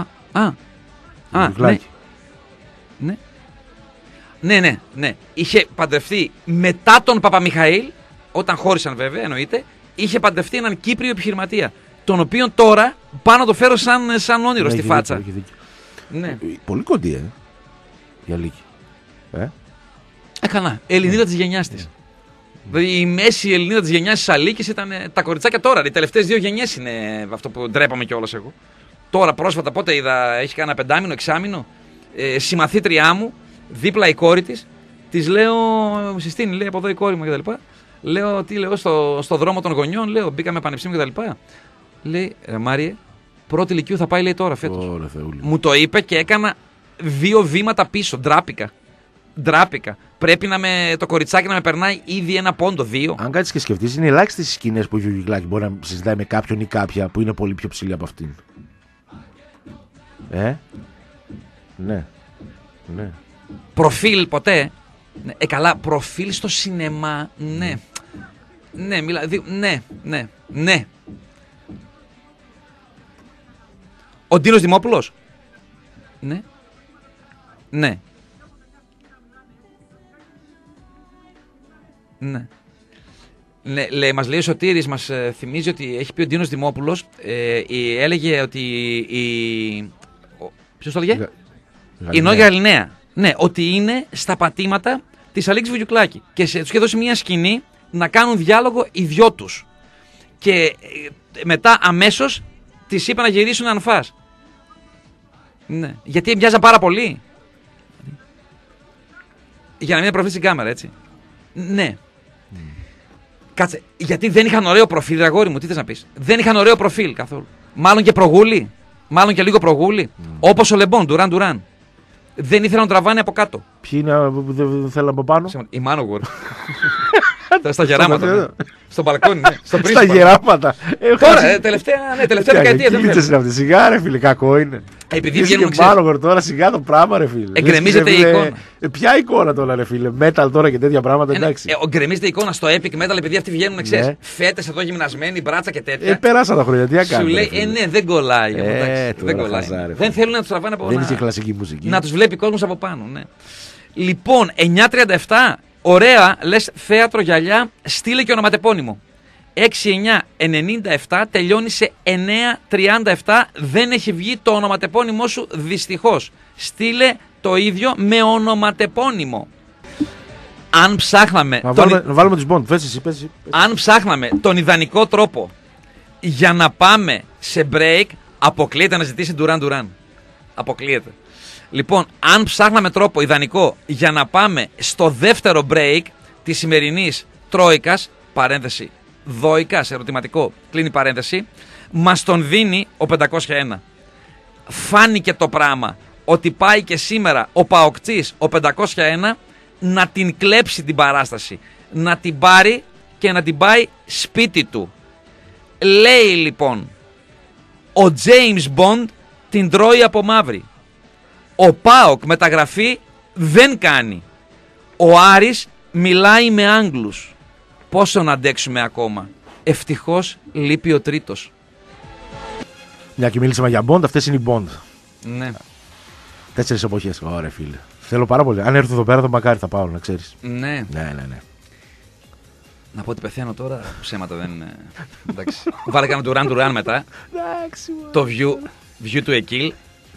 Ναι. Είχε παντρευτεί μετά τον Παπαμιχαήλ, όταν χώρισαν βέβαια, εννοείται, είχε παντρευτεί έναν Κύπριο επιχειρηματία. Τον οποίον τώρα πάω να το φέρω σαν όνειρο στη φάτσα. Ναι. Πολύ κοντή, η Αλίκη. Έκανα. Ελληνίδα της γενιάς της. Δηλαδή η μέση Ελληνίδα της γενιάς της Αλίκης ήταν τα κοριτσάκια τώρα. Οι τελευταίες 2 γενιές είναι αυτό που ντρέπαμε κιόλας εγώ. Τώρα πρόσφατα πότε είδα, έχει κάνει ένα 5μήνο, 6μήνο, συμμαθήτριά μου, δίπλα η κόρη της, της λέω, συστήνει, λέει από εδώ η κόρη μου κτλ. Λέω, τι λέω, στο δρόμο των γονιών, λέω, μπήκαμε πανεπιστήμιο κτλ. Λέει, Μάριε, πρώτη λυκείου θα πάει, λέει, τώρα φέτος. Μου το είπε και έκανα 2 βήματα πίσω, ντράπηκα. Πρέπει το κοριτσάκι να με περνάει ήδη 1 πόντο, 2. Αν κάτσεις και σκεφτείς, είναι ελάχιστες οι σκηνές που η Γιουγκικλάκη μπορεί να συζητάει με κάποιον ή κάποια που είναι πολύ πιο ψηλή από αυτήν. Ναι. Προφίλ ποτέ? Καλά, προφίλ στο σινεμά, ναι. Ναι. Ο Ντίνος Δημόπουλος? Ναι. Ναι, μας λέει ο Σωτήρης, μας θυμίζει ότι έχει πει ο Ντίνος Δημόπουλος, έλεγε ότι ποιος το έλεγε? Η Νόγια Γαλιναία. Ναι, ότι είναι στα πατήματα της Αλίκης Βουγιουκλάκη και τους είχε δώσει μια σκηνή να κάνουν διάλογο οι δυο τους και μετά αμέσως της είπε να γυρίσουν αν φας. Ναι, γιατί μοιάζαν πάρα πολύ. Για να μην προφήσει την κάμερα, έτσι. Ναι. Κάτσε, γιατί δεν είχαν ωραίο προφίλ, αγόρι μου, τι θες να πεις? Δεν είχαν ωραίο προφίλ καθόλου. Μάλλον και προγούλη. Μάλλον και λίγο προγούλη. Όπως ο Λεμπόν, Ντουράν. Δεν ήθελαν να τραβάνε από κάτω. Ποιοι είναι που δεν θέλαν από πάνω? Η Μάνογουρ. Στα γεράματα. Στο μπαλκόνι, ναι. Στα γεράματα. Τώρα, τελευταία δεκαετία. Κοίταξε είναι αυτή. Σιγά, ρε φίλε, κακό είναι. Επειδή βγαίνουν και Μάνογουρ τώρα, σιγά το πράγμα, ρε φίλε. Εγκρεμίζεται η εικόνα. Ποια εικόνα τώρα, ρε φίλε? Metal τώρα και τέτοια πράγματα, εντάξει. Εγκρεμίζεται η εικόνα στο Epic Metal επειδή αυτοί βγαίνουν, ξέρεις, φέτες εδώ γυμνασμένοι, μπράτσα και τέτοια. Περάσαν τα χρόνια, τι έκανε. Σου λέει, ναι, δεν κολλάει. Δεν θέλουν να του τραβάνε από πάνω. Δεν είχε κλασική μουσική. Να του βλέπει κόσμο από πάνω, ναι. Λοιπόν, 9:37 Ωραία, λες θέατρο γυαλιά, στείλε και ονοματεπώνυμο. 6997 τελειώνει σε 937. Δεν έχει βγει το ονοματεπώνυμό σου, δυστυχώς. Στείλε το ίδιο με ονοματεπώνυμο. Αν ψάχναμε. Να βάλουμε τους Bond. Πες. Αν ψάχναμε τον ιδανικό τρόπο για να πάμε σε break, αποκλείεται να ζητήσει Duran Duran. Αποκλείεται. Λοιπόν, αν ψάχναμε τρόπο ιδανικό για να πάμε στο δεύτερο break της σημερινής Τρόικας, παρένθεση, Δόικας, ερωτηματικό, κλείνει παρένθεση, μας τον δίνει ο 501. Φάνηκε το πράγμα ότι πάει και σήμερα ο Παοκτσής, ο 501, να την κλέψει την παράσταση, να την πάρει και να την πάει σπίτι του. Λέει λοιπόν, ο James Bond την τρώει από μαύρη. Ο ΠΑΟΚ μεταγραφή δεν κάνει. Ο Άρης μιλάει με Άγγλους. Πόσο να αντέξουμε ακόμα. Ευτυχώς λείπει ο τρίτος. Μια και μίλησαμε για Bond, αυτές είναι οι Bond. Ναι. 4 εποχές. Ωραία, φίλε. Θέλω πάρα πολύ. Αν έρθω εδώ πέρα, το μακάρι θα πάω, να ξέρεις. Ναι. Ναι. Να πω ότι πεθαίνω τώρα. Ψέματα δεν είναι. Εντάξει. Βάλε κανένα Duran μετά. Εντάξει. Το view to a kill.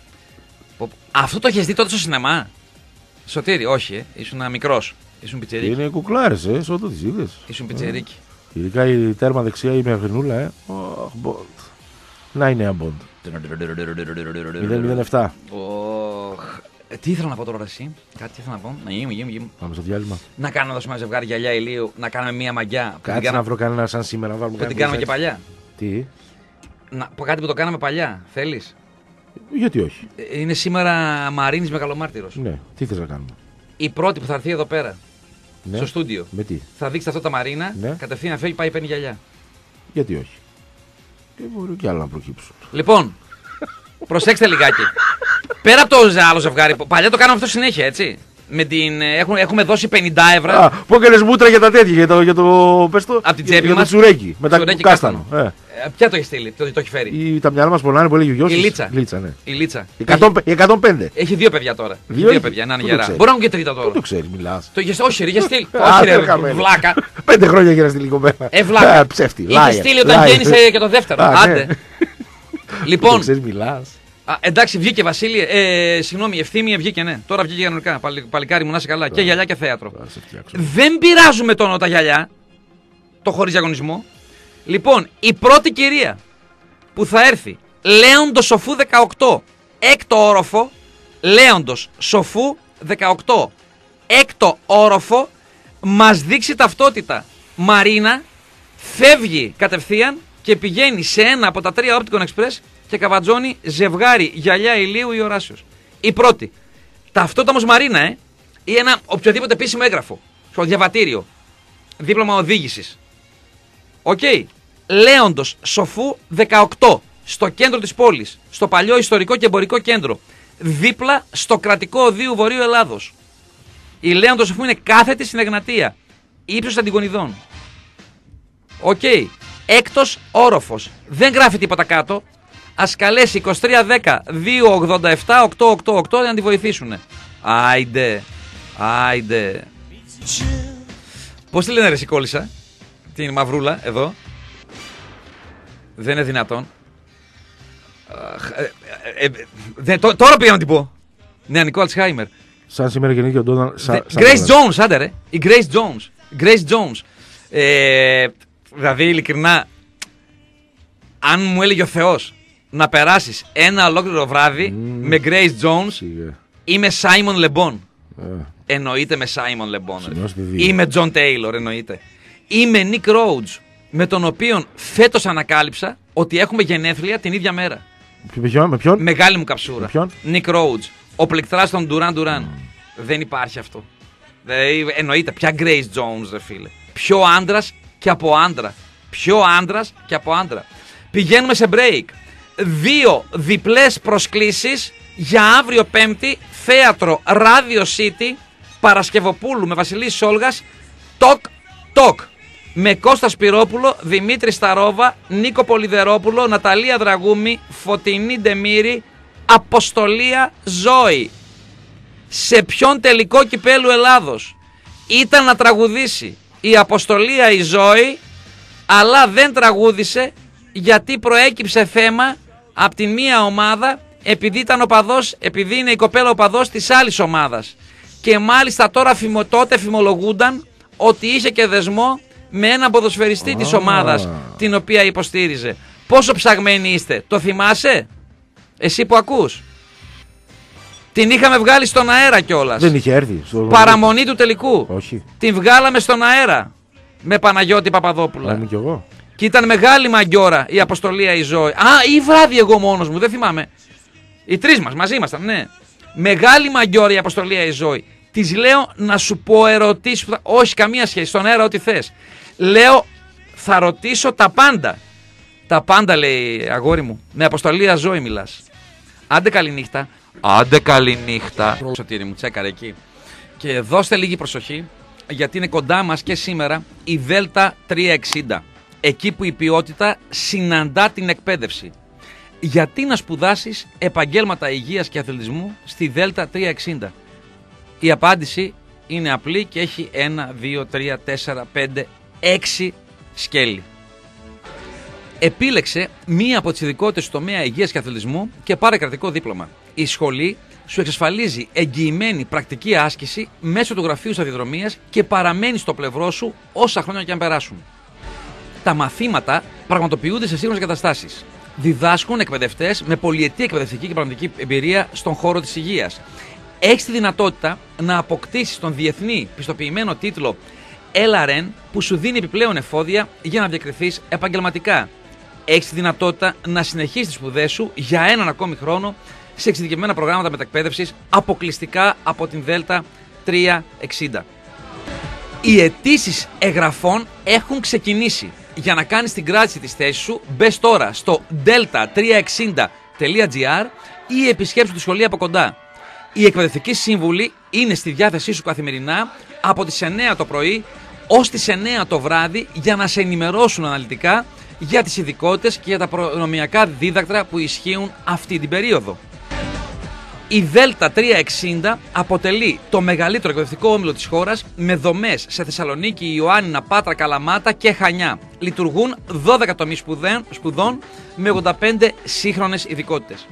Αυτό το έχεις δει τότε στο σινεμά? Σωτήρη, όχι, ήσουν μικρός. Ήσουν πιτσερίκι. Είναι κουκλάρες, ό,τι τις είδες. Ήσουν πιτσερίκι. Ειδικά η τέρμα δεξιά ή με αγρινούλα, Bond. Να είναι ένα Bond. 007. Τι ήθελα να πω τώρα εσύ, κάτι ήθελα να πω. Πάμε στο διάλειμμα. Να κάνουμε εδώ ένα ζευγάρι γυαλιά ηλίου, να κάνουμε μία μαγιά. Κάτσε να βρω κανένα σαν σήμερα. Που την κάναμε και παλιά. Τι? Κάτι που το κάναμε παλιά, θέλεις? Γιατί όχι. Είναι σήμερα Μαρίνης Μεγαλομάρτυρος. Ναι, τι θες να κάνουμε? Η πρώτη που θα έρθει εδώ πέρα, ναι. Στο στούντιο. Με τι? Θα δείξει αυτό τα Μαρίνα, ναι. Κατευθείαν φεύγει, πάει παίρνει γυαλιά. Γιατί όχι. Και μπορεί και άλλα να προκύψουν. Λοιπόν, προσέξτε λιγάκι. Πέρα από το άλλο ζευγάρι, παλιά το κάναμε αυτό συνέχεια, έτσι. Έχουμε δώσει 50 ευρώ. Που έκανες μούτρα για τα τέτοια, για το πες το. Από την τσέπη για μας. το τσουρέκι. Μετά το κάστανο. Ποια το έχει στείλει, το έχει φέρει? Τα μυαλά μας πονάνε πολύ, γιος. Η Λίτσα. Ναι. Η Λίτσα. Η 105. Έχει 2 παιδιά τώρα. Δύο παιδιά, να είναι γερά. Μπορεί να έχουν και τρίτα τώρα. Δεν το ξέρει, μιλάς. Όχι, ρε, είχε στείλει. Όχι, ρε, βλάκα. 5 χρόνια για να στείλει κοπέλα. Βλάκα. Ψεύτη. Είχε στείλει όταν γέννησε και το δεύτερο. Άντε. Λοιπόν. Εντάξει, βγήκε Βασίλη. Συγγνώμη, η Ευθύμη βγήκε, ναι. Τώρα βγήκε κανονικά. Παλικάρι μου, να είσαι καλά. Και γυαλιά και θέατρο. Δεν πειράζουμε τον τα γυαλιά. Το χωρίς διαγωνισμό. Λοιπόν, η πρώτη κυρία που θα έρθει, Λέοντος Σοφού 18, έκτο όροφο, Λέοντος Σοφού 18, έκτο όροφο, μας δείξει ταυτότητα. Μαρίνα φεύγει κατευθείαν και πηγαίνει σε ένα από τα 3 Opticon Express και καβατζώνει ζευγάρι γυαλιά ηλίου ή Οράσιος. Η πρώτη. Ταυτότητα όμως Μαρίνα, ή ένα οποιοδήποτε επίσημο έγγραφο, στο διαβατήριο, δίπλωμα οδήγησης. Οκ. Λέοντος Σοφού 18, στο κέντρο της πόλης, στο παλιό ιστορικό και εμπορικό κέντρο, δίπλα στο κρατικό οδείο Βορείου Ελλάδος. Η Λέοντος Σοφού είναι κάθετη στην Εγνατία, ύψος Αντιγονιδών. Οκ. Έκτος όροφος. Δεν γράφει τίποτα κάτω. Ας καλέσει 2310 287 888 να τη βοηθήσουνε. Άιντε. Πώς τη λένε ρε Σικόλισσα, την μαυρούλα εδώ? Δεν είναι δυνατόν. Τώρα πήγα να την πω. Ναι, Νικό Αλτσχάιμερ. Σαν σήμερα γεννήθηκε ο Ντόναλντ. Grace Jones, άντε ρε. Η Grace Jones. Δηλαδή, ειλικρινά, αν μου έλεγε ο Θεός να περάσεις ένα ολόκληρο βράδυ με Grace Jones ή με Simon Le Bon. Εννοείται με Simon Le Bon. Ή με John Taylor, εννοείται. Ή με Nick Rhodes, με τον οποίο φέτος ανακάλυψα ότι έχουμε γενέθλια την ίδια μέρα. Με ποιον? Μεγάλη μου καψούρα. Nick Rhodes. Ο πληκτράς των Duran Duran. Δεν υπάρχει αυτό. Εννοείται. Ποια Grace Jones, ρε φίλε. Πιο άντρας και από άντρα. Πηγαίνουμε σε break. 2 διπλές προσκλήσεις για αύριο Πέμπτη, θέατρο Radio City, Παρασκευοπούλου με Βασιλής Σόλγας, Τοκ. Με Κώστα Σπυρόπουλο, Δημήτρη Σταρόβα, Νίκο Πολυδερόπουλο, Ναταλία Δραγούμη, Φωτεινή Ντεμήρη, Αποστολία Ζώη. Σε ποιον τελικό κυπέλου Ελλάδος ήταν να τραγουδήσει η Αποστολία η Ζώη, αλλά δεν τραγούδισε γιατί προέκυψε θέμα από τη μία ομάδα, επειδή ήταν οπαδός, επειδή είναι η κοπέλα οπαδός της άλλης ομάδας. Και μάλιστα τώρα τότε φημολογούνταν ότι είχε και δεσμό με έναν ποδοσφαιριστή της ομάδας την οποία υποστήριζε. Πόσο ψαγμένοι είστε, το θυμάσαι? Εσύ που ακούς? Την είχαμε βγάλει στον αέρα κιόλας. Δεν είχε έρθει. Παραμονή του τελικού. Όχι. Την βγάλαμε στον αέρα με Παναγιώτη Παπαδόπουλα. Είμαι κι εγώ. Και ήταν μεγάλη μαγκιόρα η Αποστολία η Ζώη. Ή βράδυ εγώ μόνος μου, δεν θυμάμαι. Οι τρεις μας, μαζί ήμασταν, ναι. Μεγάλη μαγκιόρα η Αποστολία η Ζώη. Της λέω να σου πω ερωτήσεις που όχι καμία σχέση, στον αέρα ό,τι θες. Λέω θα ρωτήσω τα πάντα. Τα πάντα λέει αγόρι μου. Με Αποστολία Ζώη μιλάς. Άντε καληνύχτα. Άντε καληνύχτα. Σωτήρη μου, τσέκαρε εκεί. Και δώστε λίγη προσοχή, γιατί είναι κοντά μας και σήμερα η Δέλτα 360. Εκεί που η ποιότητα συναντά την εκπαίδευση. Γιατί να σπουδάσεις επαγγέλματα υγείας και αθλητισμού στη Δέλτα 360? Η απάντηση είναι απλή και έχει 1, 2, 3, 4, 5, 6 σκέλη. Επίλεξε μία από τις ειδικότητες του τομέα υγείας και αθλητισμού και πάρε κρατικό δίπλωμα. Η σχολή σου εξασφαλίζει εγγυημένη πρακτική άσκηση μέσω του γραφείου σταδιοδρομίας και παραμένει στο πλευρό σου όσα χρόνια και αν περάσουν. Τα μαθήματα πραγματοποιούνται σε σύγχρονες καταστάσεις. Διδάσκουν εκπαιδευτές με πολυετή εκπαιδευτική και πραγματική εμπειρία στον χώρο της υγείας. Έχεις τη δυνατότητα να αποκτήσεις τον διεθνή πιστοποιημένο τίτλο LRN που σου δίνει επιπλέον εφόδια για να διακριθείς επαγγελματικά. Έχεις τη δυνατότητα να συνεχίσεις τις σπουδές σου για έναν ακόμη χρόνο σε εξειδικευμένα προγράμματα μετακπαίδευσης αποκλειστικά από την Δέλτα 360. Οι αιτήσεις εγγραφών έχουν ξεκινήσει. Για να κάνεις την κράτηση της θέσης σου, μπες τώρα στο delta360.gr ή επισκέψου τη σχολή από κοντά. Οι εκπαιδευτικοί σύμβουλοι είναι στη διάθεσή σου καθημερινά από τις 9 το πρωί ως τις 9 το βράδυ για να σε ενημερώσουν αναλυτικά για τις ειδικότητες και για τα προνομιακά δίδακτρα που ισχύουν αυτή την περίοδο. Η Δέλτα 360 αποτελεί το μεγαλύτερο εκπαιδευτικό όμιλο της χώρας με δομές σε Θεσσαλονίκη, Ιωάννινα, Πάτρα, Καλαμάτα και Χανιά. Λειτουργούν 12 τομείς σπουδών με 85 σύγχρονες ειδικότητες.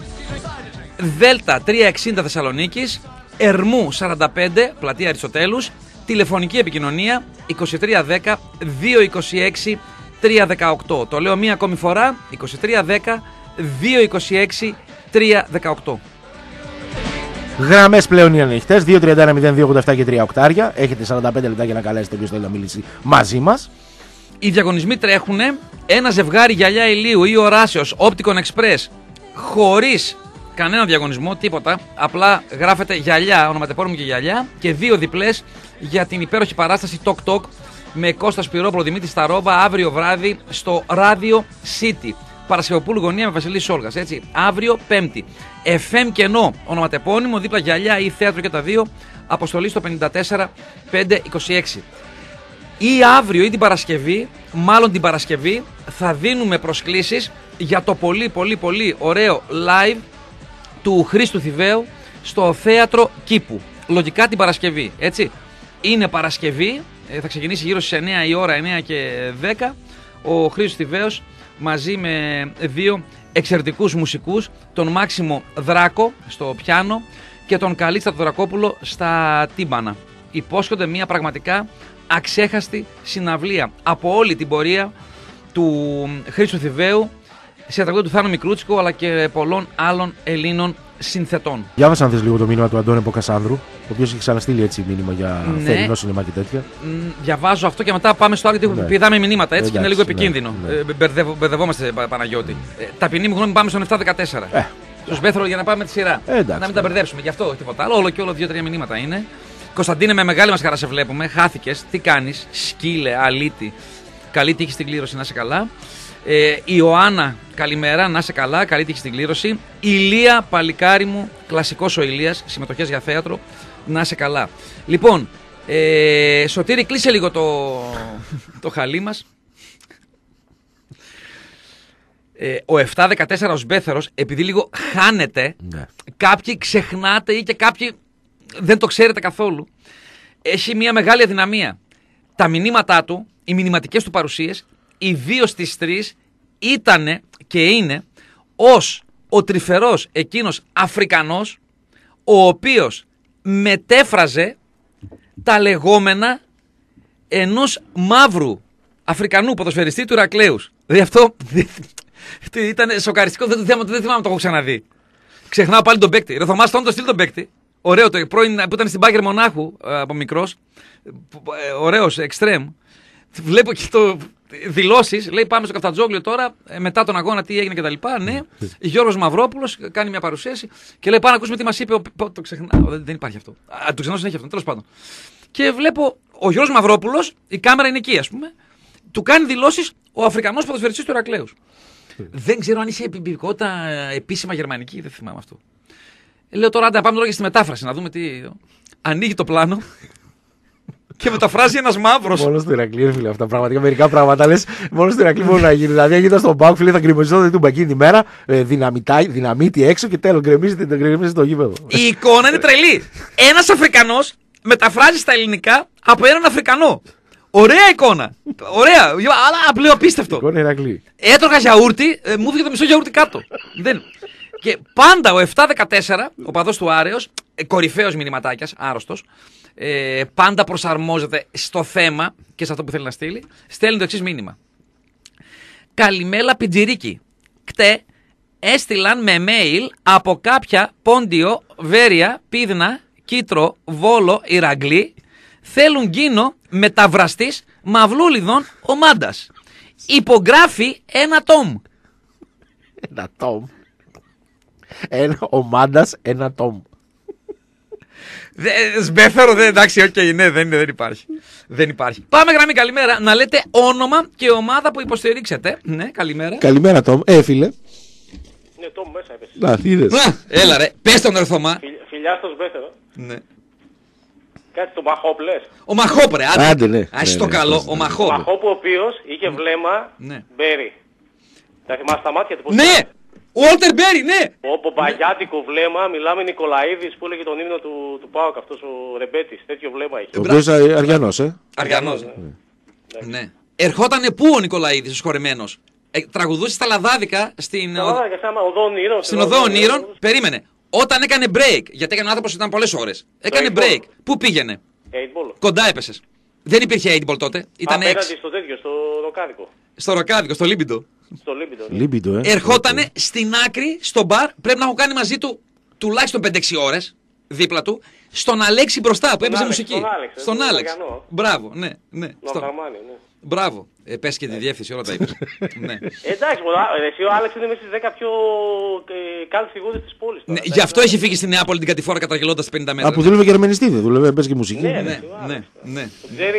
Δέλτα 360 Θεσσαλονίκης, Ερμού 45, πλατεία Αριστοτέλους, τηλεφωνική επικοινωνία 2310 226 318. Το λέω μία ακόμη φορά, 2310 226 318. Γραμμές πλέον είναι ανοιχτές, 231-0287 και 3 οκτάρια. Έχετε 45 λεπτά για να καλέσετε όποιος θέλει να μιλήσει μαζί μας. Οι διαγωνισμοί τρέχουν. Ένα ζευγάρι γυαλιά ηλίου ή οράσεως Opticon Express χωρίς κανένα διαγωνισμό, τίποτα. Απλά γράφετε γυαλιά, ονοματεπώνυμο και γυαλιά, και 2 διπλές για την υπέροχη παράσταση Talk Talk με Κώστα Σπυρόπουλο, Δημήτρη Σταρόβα, αύριο βράδυ στο Radio City. Παρασκευοπούλου γωνία με Βασιλή Σόλγας, έτσι. Αύριο Πέμπτη. FM κενό, ονοματεπώνυμο, δίπλα γυαλιά ή θέατρο και τα δύο. Αποστολή στο 54526. Ή αύριο ή την Παρασκευή, μάλλον την Παρασκευή, θα δίνουμε προσκλήσεις για το πολύ ωραίο live του Χρήστου Θηβαίου στο θέατρο Κήπου. Λογικά την Παρασκευή, έτσι. Είναι Παρασκευή, θα ξεκινήσει γύρω στις 9 η ώρα, 9 και 10. Ο Χρήστος Θηβαίος μαζί με 2 εξαιρετικούς μουσικούς, τον Μάξιμο Δράκο στο πιάνο και τον Καλίστα Δρακόπουλο στα τύμπανα. Υπόσχονται μια πραγματικά αξέχαστη συναυλία από όλη την πορεία του Χρήστου Θηβαίου σε τραγούδια του Θάνο Μικρούτσικο αλλά και πολλών άλλων Ελλήνων συνθετών. Διάβασα αν θες λίγο το μήνυμα του Αντώνη Ποκασάνδρου, ο οποίος έχει ξαναστείλει έτσι μήνυμα για θερινό σινεμά και τέτοια. Διαβάζω αυτό και μετά πάμε στο άλλο, γιατί πηδάμε μηνύματα έτσι. Εντάξει, και είναι λίγο επικίνδυνο. Μπερδευόμαστε, Παναγιώτη. Ταπεινή μου γνώμη, πάμε στον 714. Στους Μπέθρο για να πάμε τη σειρά. Να μην τα μπερδέψουμε, γι' αυτό τίποτα άλλο. Όλο και όλο 2-3 μηνύματα είναι. Κωνσταντίνε, με μεγάλη μας χαρά σε βλέπουμε. Χάθηκες, τι κάνεις, σκύλε, αλήτη. Καλή τύχη στην κλήρωση, να είσαι καλά. Ιωάννα, καλημέρα, να είσαι καλά, καλή τύχη στην κλήρωση. Ηλία, παλικάρι μου, κλασικός ο Ηλίας, συμμετοχές για θέατρο, να είσαι καλά. Λοιπόν, Σωτήρη, κλείσε λίγο το χαλί μας. Ο 714 ως Μπέθερος, επειδή λίγο χάνεται, κάποιοι ξεχνάτε ή και κάποιοι δεν το ξέρετε καθόλου. έχει μια μεγάλη αδυναμία. Τα μηνύματά του, οι μηνυματικές του παρουσίες, οι 2 στις 3 ήτανε και είναι ως ο τρυφερός εκείνος Αφρικανός, ο οποίος μετέφραζε τα λεγόμενα ενός μαύρου Αφρικανού ποδοσφαιριστή του Ηρακλέους. Δηλαδή αυτό ήταν σοκαριστικό, δεν θυμάμαι να το έχω ξαναδεί. Ξεχνάω πάλι τον παίκτη. Ρε Θωμάς, τον στείλει τον παίκτη. Ωραίο, το πρώην που ήταν στην Μπάγκερ Μονάχου από μικρός. Ωραίος, εξτρέμ. Βλέπω και το δηλώσεις, λέει πάμε στο Καφτατζόγλιο τώρα, μετά τον αγώνα τι έγινε κτλ. Ναι, Γιώργος Μαυρόπουλος κάνει μια παρουσίαση και λέει πάμε να ακούσουμε τι μας είπε. Το ξεχνάω, δεν υπάρχει αυτό. Το ξεχνάω συνέχεια αυτό, τέλος πάντων. Και βλέπω ο Γιώργος Μαυρόπουλος, η κάμερα είναι εκεί, ας πούμε, του κάνει δηλώσεις ο Αφρικανός ποδοσφαιριστής του Ηρακλέους. Δεν ξέρω αν είσαι επιπληκτικότητα επίσημα γερμανική, δεν θυμάμαι αυτό. Λέω τώρα να πάμε τώρα και στη μετάφραση, να δούμε τι. Ανοίγει το πλάνο. Και μεταφράζει ένας μαύρος. Μόνο στο Ηρακλή, φίλε, αυτά πραγματικά μερικά πράγματα λες. Μόνο στο Ηρακλή μπορεί να γίνει. Δηλαδή, αν ήταν στον Πάουκ, φίλε, θα γκρεμιζόταν την εκείνη τη μέρα, δυναμίτη έξω και τέλος γκρεμίζει το γήπεδο. Η εικόνα είναι τρελή. Ένας Αφρικανός μεταφράζει στα ελληνικά από έναν Αφρικανό. Ωραία εικόνα. Ωραία, αλλά απλό απίστευτο. Εικόνα Ηρακλή. Έτρωγα γιαούρτι, μου έφυγε το μισό γιαούρτι κάτω. Και πάντα ο 7-14, ο παδός του Άρεος, κορυφαίος μηνυματάκιας, άρρωστος, πάντα προσαρμόζεται στο θέμα και σε αυτό που θέλει να στείλει. Στέλνει το εξής μήνυμα. Καλημέρα Πιτζιρίκη. Κτέ έστειλαν με mail από κάποια Πόντιο, Βέρεια, Πίδνα, Κίτρο, Βόλο, Ηρακλή. Θέλουν γίνο μεταβραστής Μαυλούλιδων ο Μάντας. Υπογράφει ένα τόμ. Ένα τόμ. Ο Μάντας ένα τόμ. Σμπέφερο, εντάξει, οκ, ναι, δεν υπάρχει. Δεν υπάρχει. Πάμε γραμμή, καλημέρα. Να λέτε όνομα και ομάδα που υποστηρίξετε. Ναι, καλημέρα. Καλημέρα, Τόμ. Φίλε. Ναι, Τόμ μέσα έπεσε. Να, τι είδες. Έλα ρε, πες τον Ερθωμά. Φιλιά στο Σμπέφερο. Ναι. Κάτι το Μαχόπ λες. Ο Μαχόπ ρε, άντε ναι. Ας το καλό, ο Μαχόπ. Ο Μαχόπ ο οποίος είχε βλέμμα μπέρι. Θα θυμάσαι τα μάτια του. Ναι! Walter Berry, ναι! Ο παπαγιάτικο βλέμμα, μιλάμε Νικολαίδης που έλεγε τον ύμνο του ΠΑΟΚ, αυτός ο Ρεμπέτης, τέτοιο βλέμμα είχε. Ο οποίος Αριανός, Αριανός, ναι. Ερχότανε πού ο Νικολαίδης, ο σχορεμένος. Τραγουδούσε στα Λαδάδικα στην Οδό Ονείρων. Περίμενε. Όταν έκανε break, γιατί έκανε ο άνθρωπος ήταν πολλές ώρες. Έκανε break. Πού πήγαινε? Κοντά έπεσες. Δεν υπήρχε 8ball τότε. Ήταν 6. Απέναντι στο τέτοιο, στο Ροκάδικο. Στο Ροκάδικο, στο Λίμπιντο. Στο Λίμπιντο. Ερχότανε στην άκρη, στο μπαρ, πρέπει να έχω κάνει μαζί του τουλάχιστον 5-6 ώρες, δίπλα του, στον Αλέξη μπροστά που έπαιζε μουσική. Στον Άλεξ. Μπράβο, ναι. Μπράβο. Πες και τη διεύθυνση, όλα τα είπες. Ναι. Εντάξει, εσύ ο Άλεξ είναι μέσα στις 10 πιο καλές φιγούρες της πόλης. Ναι, γι' αυτό έχει φύγει στη Νεάπολη την κατηφόρα καταγγελώντας 50 μέτρα. Που δούλευε και ερμηνευτή, δεν δούλευε, παίζει και μουσική. Ναι. Ξέρει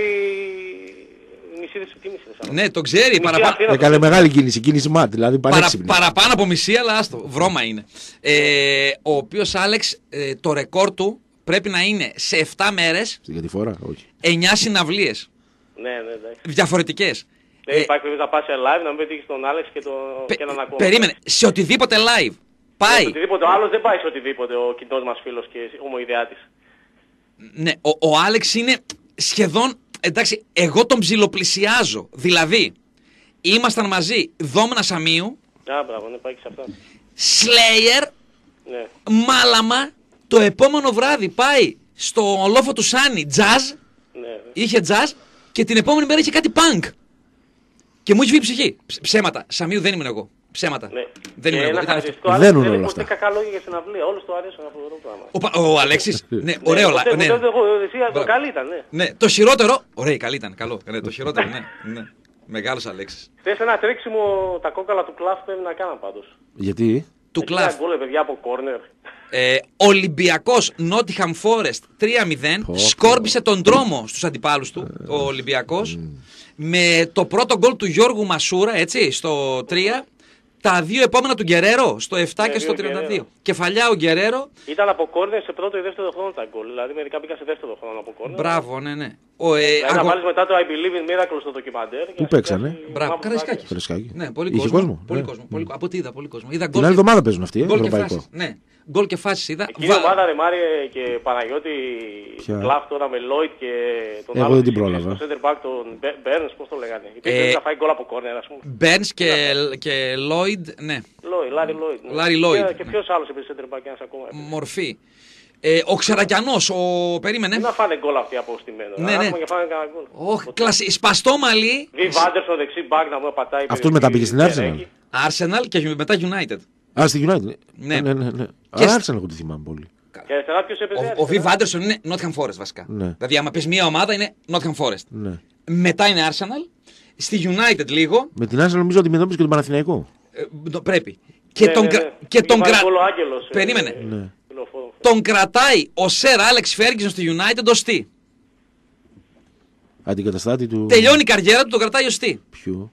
μισή δισοκίνηση. Ναι, το ξέρει. Έκανε μεγάλη κίνηση ματ, δηλαδή πανέξυπνη. Παραπάνω από μισή, αλλά άστο, βρώμα είναι. Ο οποίος Άλεξ, το ρεκόρ του πρέπει να είναι σε 7 μέρες. Στην κατηφόρα, όχι. 9 συναυλίες. Ναι, εντάξει. Διαφορετικές. Δεν υπάρχει περίπτωση να πας σε live, να μην πετύχεις τον Άλεξ και έναν ακόμα. Περίμενε, σε οτιδήποτε live. Πάει. Σε οτιδήποτε, ο άλλος δεν πάει σε οτιδήποτε, ο κοινός μας φίλος και ομοειδεάτης. Ναι, ο Άλεξ είναι σχεδόν, εντάξει, εγώ τον ψιλοπλησιάζω. Δηλαδή, ήμασταν μαζί Δόμνα Σαμίου, μπράβο, ναι, πάει και σε αυτά. Slayer, ναι. Μάλαμα, το επόμενο βράδυ πάει στο λόφο του Σάνι jazz, ναι. Είχε jazz και την επόμενη μέρα είχε κάτι punk. Και μου είχε βγει ψυχή. Ψέματα. Σαμίου δεν ήμουν εγώ. Ψέματα. Ναι. Δεν ήμουν εγώ. Δεν είναι όλα αυτά. Δεν κακά λόγια για συναυλία. Όλους το αρέσουν αυτό το πράγμα. Ο Αλέξης. Ναι, ωραίο. Το καλή ήταν, ναι. Ναι, το χειρότερο. Ωραία, καλή ήταν. Καλό. Το χειρότερο, ναι. Μεγάλος Αλέξης. Χθες ένα τρέξιμο τα κόκαλα του Κλαφ πρέπει να κάναν πάντως. Γιατί? Του Κλαφ. Παιδιά από κόρνερ. Ολυμπιακός Νότιχαμ Φόρεστ 3-0. Σκόρπισε τον δρόμο στους αντιπάλους του ο Ολυμπιακός. Με το πρώτο γκολ του Γιώργου Μασούρα, έτσι, στο 3. Τα δύο επόμενα του Γκερέρο, στο 7 και στο 32. Κεφαλιά ο Γκερέρο. Ήταν από κόρνερ σε πρώτο ή δεύτερο χρόνο τα γκολ. Δηλαδή μερικά πήγαν σε δεύτερο χρόνο από κόρνερ. Μπράβο, ναι. Να βάλεις μετά το I Believe in Miracle στο ντοκιμαντέρ. Πού παίξανε? Μπράβο, Καραϊσκάκη. Ναι, πολύ κόσμο. Πολύ κόσμο. Από τι είδα, πολύ κόσμο. Την άλλη εβδομάδα παίζουν αυτοί, ευρωπαϊκό. Ναι. γκολ και φάσεις είδα. Εκείνη η ομάδα ρε Μάριε και Παναγιώτη Κλαφ τώρα με Λόιτ και τον άλλο. Εγώ δεν την πρόλαβα. Το center back τον Μπέρνς, πώς το λέγανε. Υπήρχε να φάει γκολ από κόρνερ, ας πούμε. Μπέρνς και Λόιτ, ναι. Λάρι Λόιτ. Και ποιος άλλος είπε center back, ένας ακόμα. Μορφή. Ο Ξερακιανός, περίμενε. Να φάνε γκολ αυτοί από στημένο. Ναι. Όχι, σπαστό μαλλί. Βι Βάντερσον δεξί μπακ να μου πατάει. Αυτός μετά πήγε στην Arsenal. Arsenal και μετά United. Στη United. Ναι. Arsenal εγώ τη θυμάμαι πολύ. Και αριστερά ποιος έπαιζε. Ο Βι Βάντερσον είναι Nottingham Forest βασικά. Ναι. Δηλαδή άμα πεις μια ομάδα είναι Nottingham Forest. Ναι. Μετά είναι Arsenal. Στη United λίγο. Με την Arsenal νομίζω ότι αντιμετώπισε και τον Παναθηναϊκό. Πρέπει. Και τον Περίμενε. Τον κρατάει ο Σερ Άλεξ Φέργκισον στη United ως τι. Αντικαταστάτη του. Τελειώνει η καριέρα του, τον κρατάει ως τι. Ποιο.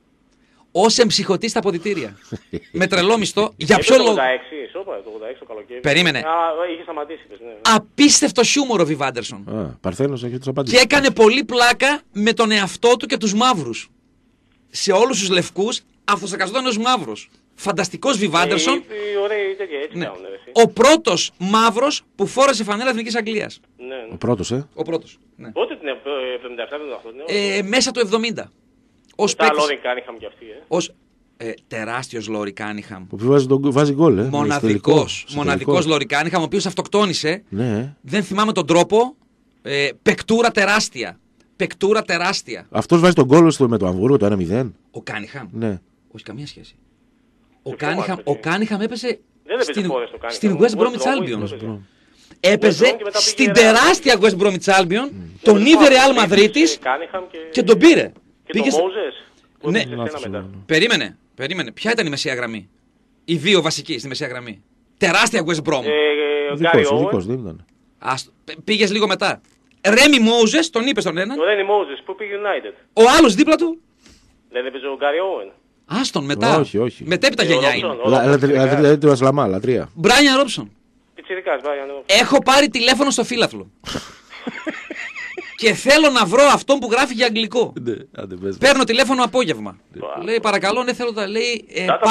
Ως εμψυχωτή στα αποδυτήρια. Με τρελό μισθό. Για ποιο λόγο. Το 86 το καλοκαίρι. Περίμενε. Είχε σταματήσει. Ναι. Απίστευτο χιούμορ ο Βι Βάντερσον. Παρθένος έχει τους απαντήσει. Και έκανε πολύ πλάκα με τον εαυτό του και τους μαύρους. Σε όλους τους λευκούς αυτοσακαζόταν ως μαύρος. Φανταστικός Βι Βάντερσον. Ναι. Ο πρώτος μαύρος που φόρεσε φανέλα Εθνικής Αγγλίας. Ναι. Ο πρώτος, Ο πρώτος. Ναι. Πότε την 77-78. Μέσα του 70. Ως Τα Λόρι Κάνιχαμ κι αυτή. Ως τεράστιος Λόρι Κάνιχαμ. Ο οποίος βάζει γκολ. Μοναδικός Λόρι Κάνιχαμ, ο οποίος αυτοκτόνησε. Ναι. Δεν θυμάμαι τον τρόπο. Πεκτούρα τεράστια. Αυτός βάζει τον γκολ με το Αμβούργο το 1-0. Ο Κάνιχαμ. Ναι. Όχι καμία σχέση. Ο Κάνιχαμ έπεσε στην West Bromwich Albion. Έπαιζε στην τεράστια West Bromwich Albion, τον είδε Real Μαδρίτης και τον πήρε. Και τον Μόζες. Ναι. Περίμενε. Ποια ήταν η μεσαία γραμμή. Οι δύο βασικοί στη μεσαία γραμμή. Τεράστια West Brom. Δικός δεν ήταν. Πήγες λίγο μετά. Ρέμι Μόζες, τον είπες τον έναν. Ο Ρέμι Μόζες που πήγε United. Ο άλλος δίπλα του. Δεν έπαιζε ο Γκάρι Όουεν. Άστον μετά. Όχι. Μετέπειτα γενιά είναι. Δηλαδή του Ασλαμά, λατρεία. Μπράιαν Ρόψον. Πιτσιρικάς, Μπράιαν Ρόψον. Έχω πάρει τηλέφωνο στο φύλαθλο. Και θέλω να βρω αυτόν που γράφει για αγγλικό. Παίρνω τηλέφωνο απόγευμα. Λέει παρακαλώ, ναι θέλω να λέει.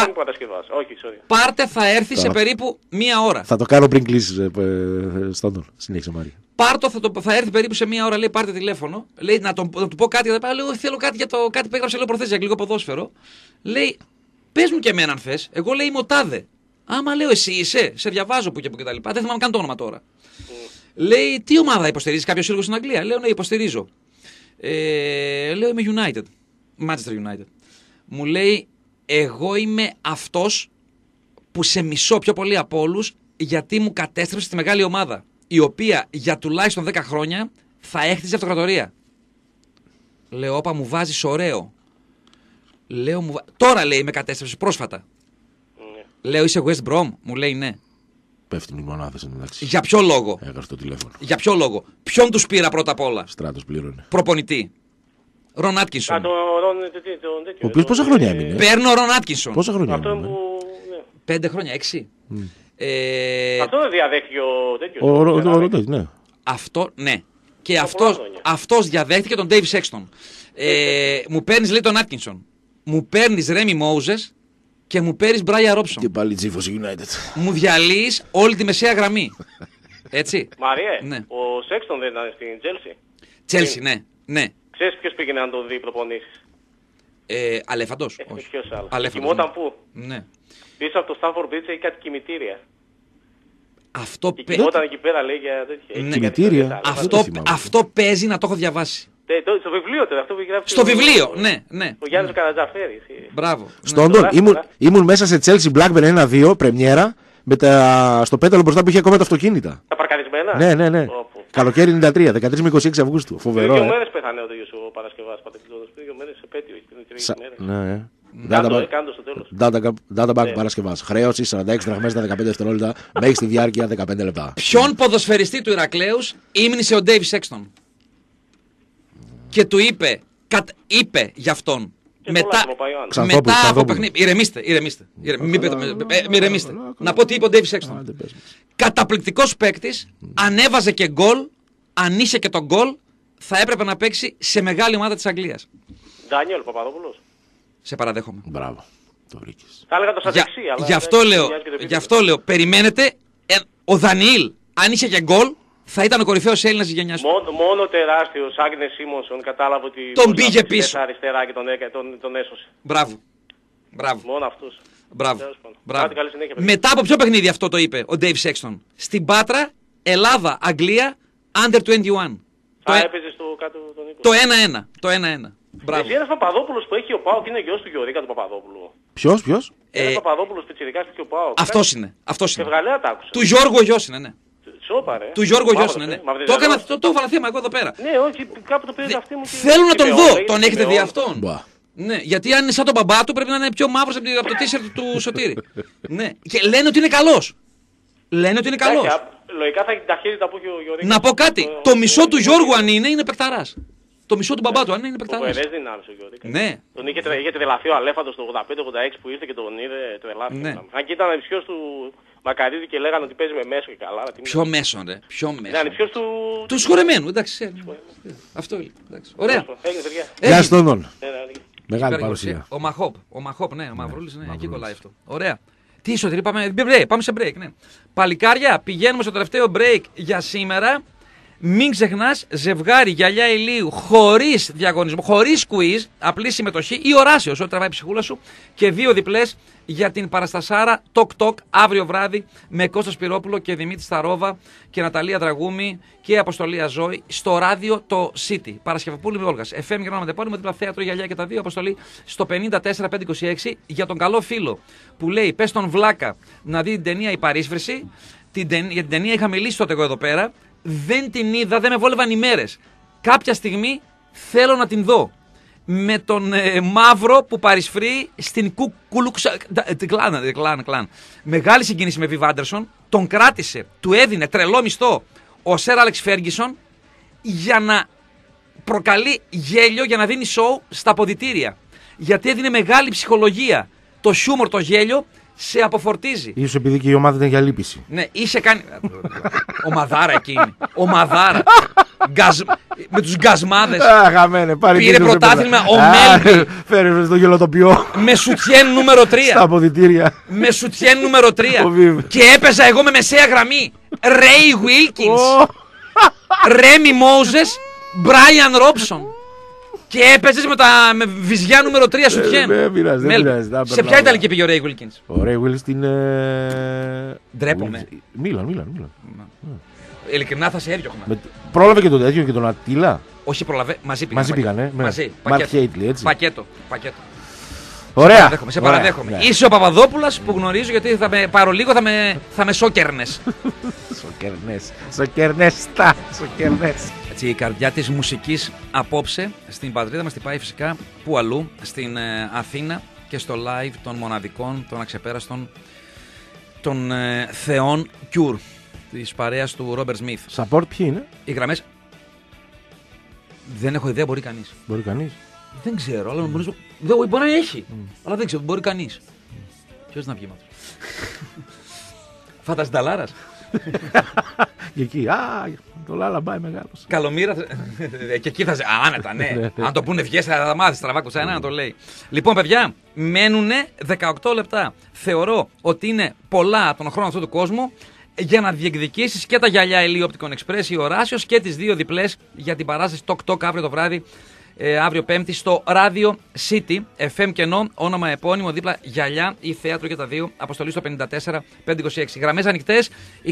Πάρτε, θα έρθει σε περίπου μία ώρα. Θα το κάνω πριν κλείσεις στον συνέχισε Μάρια. Πάρτο, θα έρθει περίπου σε μία ώρα, λέει πάρτε τηλέφωνο. Λέει να του πω κάτι, λέω θέλω κάτι για το κάτι που έγραψε, λέω προθέσει για αγγλικό ποδόσφαιρο. Λέει πες μου και εμένα αν θες. Εγώ λέει είμαι ο τάδε. Άμα λέω εσύ είσαι, σε διαβάζω που και που και τα λοιπά. Δεν θυμάμαι καν το όνομα τώρα. Λέει, τι ομάδα υποστηρίζει κάποιο σύλλογο στην Αγγλία. Λέω, ναι, υποστηρίζω. Λέω, είμαι United. Manchester United. Μου λέει, εγώ είμαι αυτός που σε μισώ πιο πολύ από όλους γιατί μου κατέστρεψε τη μεγάλη ομάδα. Η οποία για τουλάχιστον 10 χρόνια θα έχτιζε αυτοκρατορία. Λέω, όπα μου βάζεις ωραίο. Λέω, τώρα λέει με κατέστρεψε πρόσφατα. Λέω, είσαι West Brom. Μου λέει, ναι. Πέφτουν οι μονάδες εντάξει. Για ποιο λόγο. Έκανα το τηλέφωνο. Για ποιο λόγο. Ποιον τους πήρα πρώτα απ' όλα. Στράτος πλήρωνε. Προπονητή. Ρον Άτκινσον. Ο οποίος πόσα χρόνια έμεινε. Παίρνω Ρον Άτκινσον. Πόσα χρόνια έμεινε. 5 χρόνια, 6. Αυτό δεν διαδέχτηκε ο τέτοιος. Ναι. Αυτό, ναι. Και αυτός διαδέχτηκε τον Dave Sexton. Μου παίρνεις λέει τον Άτκινσον. Μου παίρνεις Ρέμι Μόουζες. Και μου παίρνεις Μπράιαν Ρόψον. Και πάλι τσίφος United. Μου διαλύεις όλη τη μεσαία γραμμή. Έτσι. Μαριέ, ναι. Ο Σέξτον δεν ήταν στην Chelsea. Chelsea, ναι. Ξέρεις ποιος πήγαινε να τον δει προπονήσεις. Αλέφαντος. Ποιος άλλος. Κοιμόταν πού. Ναι. Πίσω από το Stanford Bridge έχει κάτι κημητήρια. Αυτό κοιμόταν εκεί πέρα λέει για τέτοια. Ναι. Κημητήρια. Αυτό παίζει να το έχω διαβάσει. Στο βιβλίο τώρα, αυτό που γράφει. Στο βιβλίο, ναι. Ο Γιάννης Καρατζαφέρης. Μπράβο. Στον ήμουν μέσα σε Chelsea Blackburn 1-2 πρεμιέρα στο πέταλο μπροστά που είχε ακόμα τα αυτοκίνητα. Τα παρκαρισμένα. Ναι. Καλοκαίρι 93, 13 με 26 Αυγούστου. Φοβερό. 2 μέρες πέθανε ο τέτοιος ο Παρασκευάς Πατεπιλόδος. 2 μέρες επέτειο, ναι. Databank Παρασκευάς. Χρέωση 46 δραχμές στα 15 δευτερόλεπτα. Μέχρι στη διάρκεια 15 λεπτά. Ποιον ποδοσφαιριστή του Ηρακλέους ήμνησε ο Dave Sexton. Και του είπε για αυτόν. Μετά από παιχνίδι. Ηρεμήστε. Να πω τι είπε ο Dave Sexton. Καταπληκτικός παίκτης, ανέβαζε και γκολ, αν είσαι και τον γκολ, θα έπρεπε να παίξει σε μεγάλη ομάδα της Αγγλίας. Ντάνιελ Παπαδόπουλος. Σε παραδέχομαι. Μπράβο. Το βρήκες. Θα έλεγα το σαν δεξί, αλλά. Γι' αυτό λέω, περιμένετε Ο Δανιήλ, αν είχε και γκολ, θα ήταν ο κορυφαίος Έλληνας της γενιάς του. Μόνο τεράστιος Άγνε Σίμονσον κατάλαβε ότι τον πήγε πίσω αριστερά και τον έσωσε. Μπράβο. Μόνο αυτούς. Μπράβο. Μετά από ποιο παιχνίδι αυτό το είπε ο Dave Sexton? Στην Πάτρα, Ελλάδα, Αγγλία, Under 21. Έπαιζε στο κάτω τον 20. Το 1-1. Μπράβο. Εσύ ένας Παπαδόπουλος που έχει ο ΠΑΟΚ είναι γιος του Γιωρίκα του Παπαδόπουλου. Ποιος? Ένας Παπαδόπουλος πιτσιρικάς που έχει ο ΠΑΟΚ. Αυτός είναι. Σε Βγαλέα τ' άκουσα. Του Γιώργου ο γιος είναι, ναι. Σόπα, ρε. Του Γιώργου ο γιος είναι, ναι. Το έβαλα θέμα εγώ εδώ πέρα. Ναι, όχι, κάπου το πήρε αυτή μου. Θέλω να τον δω. Τον έχετε δει αυτόν? Ναι, γιατί αν είναι σαν τον μπαμπά του πρέπει να είναι πιο μαύρος από το τίσερτ του Σωτήρη. Ναι, και λένε ότι είναι καλός. Λογικά θα έχει την ταχύτητα που έχει ο Γιώργος. Να πω κάτι. Το μισό του Γιώργου αν είναι παικταράς. Το μισό του μπαμπά του αν είναι παικταράς. Ο Βερές δεν είναι άλλος ο Γιώργος. Ναι. Τον είχε τρελαθεί ο Αλέφαντος το 85-86 που ήρθε και τον είδε τρελάθηκε. Ναι. Αν και ήταν ανιψιός του Μακαρίδη και λέγανε ότι παίζει με μέσο και καλά. Ποιο μέσο, ρε. Ποιο μέσο. Είναι ανιψιός του σχορεμένου, εντάξει. Αυτό είναι. Ωραία. Γεια στον Δον. Μεγάλη παρουσία. Ο Μαχόπ, ναι, ο Μαυρούλης, ναι, εκεί κολλάει αυτό. Ωραία. Τι Σωτήρη, πάμε σε break, ναι. Παλικάρια, πηγαίνουμε στο τελευταίο break για σήμερα. Μην ξεχνάς, ζευγάρι γυαλιά ηλίου χωρίς διαγωνισμό, χωρίς quiz, απλή συμμετοχή ή οράσιος, ό,τι τραβάει η ψυχούλα σου, και 2 διπλές για την παραστασάρα Talk αύριο βράδυ με Κώστα Σπυρόπουλο και Δημήτρη Σταρόβα και Ναταλία Δραγούμη και Αποστολή Ζώη στο ράδιο το City. Παρασκευοπούλη με Όλγας. FM Γερμανό Μετεπώνυμο, δίπλα θέατρο γυαλιά και τα 2. Αποστολή στο 54526 για τον καλό φίλο που λέει: πες τον Βλάκα να δει την ταινία Η Παρίσβρηση. Για την ταινία είχα μιλήσει τότε εγώ εδώ πέρα. Δεν την είδα, δεν με βόλευαν οι μέρες. Κάποια στιγμή θέλω να την δω. Με τον Μαύρο που παρισφρεί στην Κουκουλουξα. Κλάν. Μεγάλη συγκίνηση με Βιβ Άντερσον. Τον κράτησε, του έδινε τρελό μισθό ο Σερ Άλεξ Φέργισον για να προκαλεί γέλιο, για να δίνει σοου στα αποδυτήρια. Γιατί έδινε μεγάλη ψυχολογία. Το χιούμορ, το γέλιο σε αποφορτίζει. Ίσως επειδή και η ομάδα ήταν για λύπηση. Ναι, είσαι κάνει. Ομαδάρα εκείνη. Ομαδάρα. Με τους γκασμάδες. Πήρε πρωτάθλημα ο Μέλβι. Φέρε στο γελοτοποιό. Με σουτιέν νούμερο 3. Στα αποδυτήρια. Με σουτιέν νούμερο 3. Και έπαιζα εγώ με μεσαία γραμμή. Ρέι Βίλκινς, Ρέμι Μόζες, Μπράιαν Ρόψον. Και έπαιζες με βυζιά νούμερο 3 σουτιέν. Δεν πειράζει. Σε ποια Ιταλική πήγε ο Ρέι Βίλκινς? Ο Ρέι Βίλκινς στην. Ντρέπομαι. Μίλαν. Ειλικρινά θα σε έδιωχνα. Πρόλαβε και τον τέτοιο και τον Αττίλα. Όχι, πρόλαβε. Μαζί πήγανε. Μαζί. Πακέτο. Ωραία. Σε παραδέχομαι. Είσαι ο Παπαδόπουλας που γνωρίζω γιατί πάρω λίγο θα με σόκερνες. Σοκερνές. Έτσι, η καρδιά της μουσικής απόψε στην πατρίδα μας την πάει φυσικά που αλλού, στην Αθήνα και στο live των μοναδικών, των αξεπέραστων, των θεών Cure, της παρέας του Ρόμπερτ Σμιθ. Support ποιοι είναι? Οι γραμμές δεν έχω ιδέα, μπορεί κανείς. Μπορεί κανείς. Δεν ξέρω, αλλά μπορεί να έχει, αλλά δεν ξέρω, μπορεί κανείς. Ποιος να βγει με αυτό? Φάντας Νταλάρας. Και εκεί, το Λάλαμπάι μεγάλος. Καλομήρα. Και εκεί θα σε. Άνετα, ναι. Αν το πούνε βγες, θα μάθεις τραβάκουσα ένα να το λέει. Λοιπόν, παιδιά, μένουνε 18 λεπτά. Θεωρώ ότι είναι πολλά τον χρόνο αυτού του κόσμου για να διεκδικήσεις και τα γυαλιά ηλίου Opticon Express ή Οράσιος και τις 2 διπλές για την παράσταση Talk αύριο το βράδυ. Αύριο Πέμπτη στο ράδιο City, FM κενό, όνομα επώνυμο, δίπλα γυαλιά ή θέατρο για τα 2, αποστολή στο 54526. Γραμμές ανοιχτές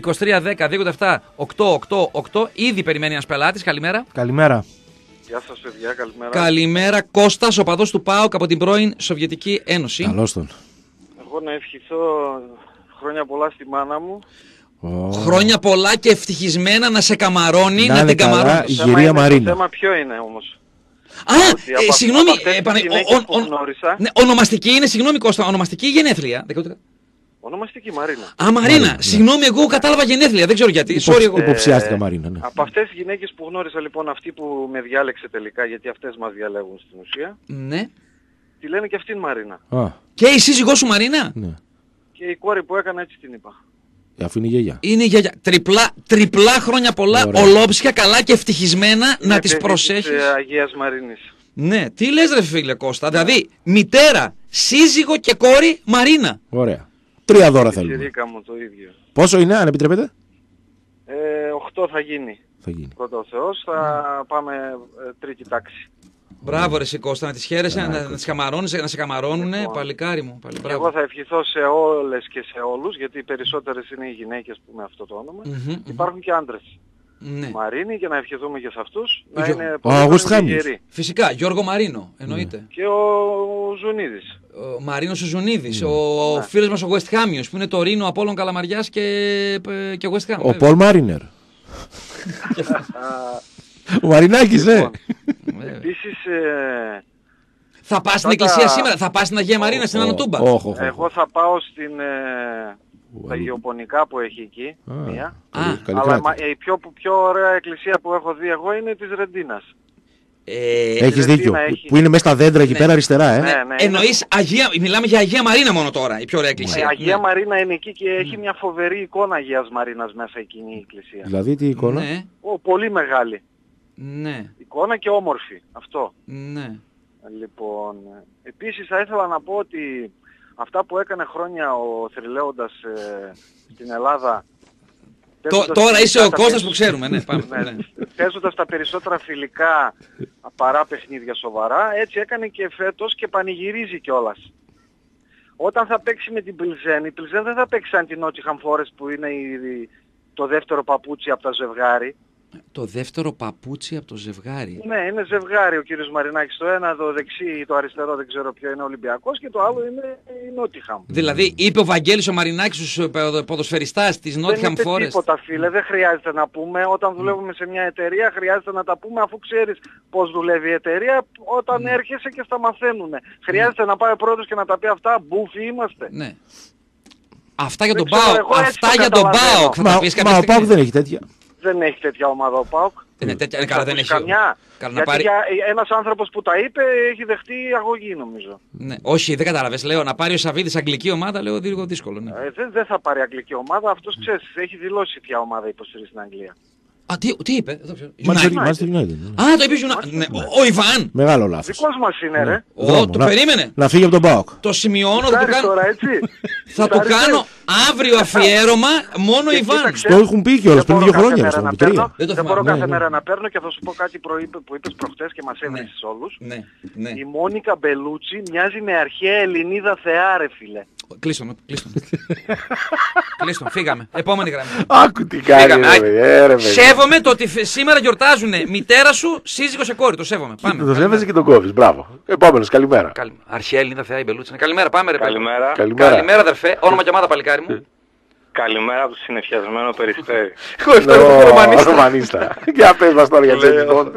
2310-287-888. Ήδη περιμένει ένας πελάτης. Καλημέρα. Καλημέρα. Γεια σας, παιδιά, καλημέρα. Καλημέρα, Κώστας, οπαδός του ΠΑΟΚ από την πρώην Σοβιετική Ένωση. Καλώς τον. Εγώ να ευχηθώ χρόνια πολλά στη μάνα μου. Χρόνια πολλά και ευτυχισμένα να σε καμαρώνει, να την καμαρώνει. Η κυρία Μαρίνα. Το θέμα ποιο είναι όμως? Συγγνώμη, ναι, ονομαστική είναι, συγγνώμη Κώστα, ονομαστική ή γενέθλια? Ονομαστική Μαρίνα. Μαρίνα, συγγνώμη, εγώ κατάλαβα γενέθλια, δεν ξέρω γιατί. Υποψιάστηκα Μαρίνα, ναι. Από αυτές τις γυναίκες που γνώρισα, λοιπόν, αυτή που με διάλεξε τελικά, γιατί αυτές μας διαλέγουν στην ουσία. Ναι. Τη λένε και αυτήν Μαρίνα. Και η σύζυγός σου Μαρίνα? Ναι. Και η κόρη που έκανα έτσι την είπα. Αφού είναι η γιαγιά. Είναι η γιαγιά. Τριπλά χρόνια πολλά, ολόψια, καλά και ευτυχισμένα να τις προσέχεις. Της Αγίας Μαρίνης. Ναι, τι λες ρε φίλε Κώστα, δηλαδή μητέρα, σύζυγο και κόρη Μαρίνα. Ωραία. 3 δώρα θέλουμε. Μου το ίδιο. Πόσο είναι, αν επιτρέπετε? 8 θα γίνει. Πρώτα ο Θεός, θα πάμε τρίτη τάξη. Μπράβο ρε Κώστα, να τις χαίρεσαι, να τις καμαρώνεις, να σε καμαρώνουνε, λοιπόν, παλικάρι μου. Εγώ θα ευχηθώ σε όλες και σε όλους, γιατί οι περισσότερες είναι οι γυναίκες που με αυτό το όνομα. Υπάρχουν και άντρες. Ναι. Μαρίνη, και να ευχηθούμε και σε αυτούς να είναι πολύ γεροί. Φυσικά, Γιώργο Μαρίνο, εννοείται. Και ο Ζουνίδης. Ο Μαρίνος ο Ζουνίδης, ο φίλος μας ο West Hamιος, που είναι το Ρήνο Απόλλων Καλαμαριάς και West Ham. Ο Πολ Μάρινερ. Ο Μαρινάκης, Επίσης... Θα πας στην εκκλησία σήμερα, θα πας στην Αγία Μαρίνα, στην Ανατούμπα. Εγώ θα πάω στην... τα γεωπονικά που έχει εκεί, μία. Αλλά η πιο ωραία εκκλησία που έχω δει εγώ είναι της Ρεντίνας. Έχεις δίκιο, που είναι μέσα στα δέντρα εκεί πέρα αριστερά, Ναι. Εννοείς μιλάμε για Αγία Μαρίνα μόνο τώρα, η πιο ωραία εκκλησία. Η Αγία Μαρίνα είναι εκεί και έχει μια φοβερή εικόνα Αγίας Μαρίνας μέσα εκείνη η εκκλησία. Δηλαδή τι εικόνα? Πολύ μεγάλη. Ναι. Εικόνα και όμορφη, αυτό. Ναι. Λοιπόν, επίσης θα ήθελα να πω ότι αυτά που έκανε χρόνια ο Θρυλέοντας στην Ελλάδα... Τώρα είσαι ο Κώστας που ξέρουμε, ναι, πάμε. Παίζοντας τα περισσότερα φιλικά παρά παιχνίδια σοβαρά, έτσι έκανε και φέτος και πανηγυρίζει κιόλας. Όταν θα παίξει με την Πλιζέν, η Πλιζέν δεν θα παίξει σαν την Νότιχαμ Φόρεστ που είναι το δεύτερο παπούτσι από τα ζευγάρι. Το δεύτερο παπούτσι από το ζευγάρι. Ναι, είναι ζευγάρι ο κύριος Μαρινάκης. Το ένα, το δεξί, το αριστερό δεν ξέρω ποιο είναι Ολυμπιακός και το άλλο είναι η Νότιχαμ. Δηλαδή είπε ο Βαγγέλης ο Μαρινάκης στους ποδοσφαιριστάς της Νότιχαμ Φόρεστ. Δεν είναι τίποτα φίλε, δεν χρειάζεται να πούμε. Όταν δουλεύουμε σε μια εταιρεία χρειάζεται να τα πούμε αφού ξέρεις πώς δουλεύει η εταιρεία όταν έρχεσαι και στα μαθαίνουνε. Χρειάζεται να πάει ο πρόεδρος και να τα πει αυτά, μπούφοι είμαστε. Ναι. Αυτά για τον ΠΑΟΚ. Αυτά για τον ΠΑΟΚ. Μα ο ΠΑΟΚ δεν έχει τέτοια. Δεν έχει τέτοια ομάδα ο ΠΑΟΚ. Καλά, δεν έχει. Καμιά. Γιατί ένας άνθρωπος που τα είπε έχει δεχτεί αγωγή νομίζω. Ναι. Όχι, δεν κατάλαβες. Λέω να πάρει ο Σαββίδης αγγλική ομάδα, λέω λίγο δύσκολο. Ναι. Δεν θα πάρει αγγλική ομάδα. Αυτός ξέρεις, έχει δηλώσει ποια ομάδα υποστηρίζει στην Αγγλία. Α, τι είπε? Manchester United. Α, το είπε United. Ο Ιβάν. Μεγάλο λάθος. Δικός μας είναι ρε. Το περίμενε. Να φύγει από τον ΠΑΟΚ. Το σημειώνω, θα το κάνω. Θα το κάνω αύριο αφιέρωμα μόνο Ιβάν. Το έχουν πει κιόλας πριν 2 χρόνια. Δεν μπορώ κάθε μέρα να παίρνω και θα σου πω κάτι που είπες προχτές και μας έβρισες όλους. Η Μόνικα Μπελούτσι μοιάζει με αρχαία Ελληνίδα θεά ρε φίλε. Κλείστον. Κλείστον, φύγαμε. Επόμενη γραμμή. Άκου τι κάνει. Σέβομαι το ότι σήμερα γιορτάζουν μητέρα σου, σύζυγο σε κόρη. Το σέβομαι. Πάμε. Το σέβεσαι και τον κόβεις. Μπράβο. Επόμενος, καλημέρα. Αρχαία Ελληνίδα θεά η Μπελούτσι. Καλημέρα, πάμε ρε. Καλημέρα αδερφέ. Όνομα και ομάδα παλικάρι μου. Καλημέρα από το συνεφιασμένο Περιστέρι. Ρωμανίστα. Για πες μας τώρα για James Bond.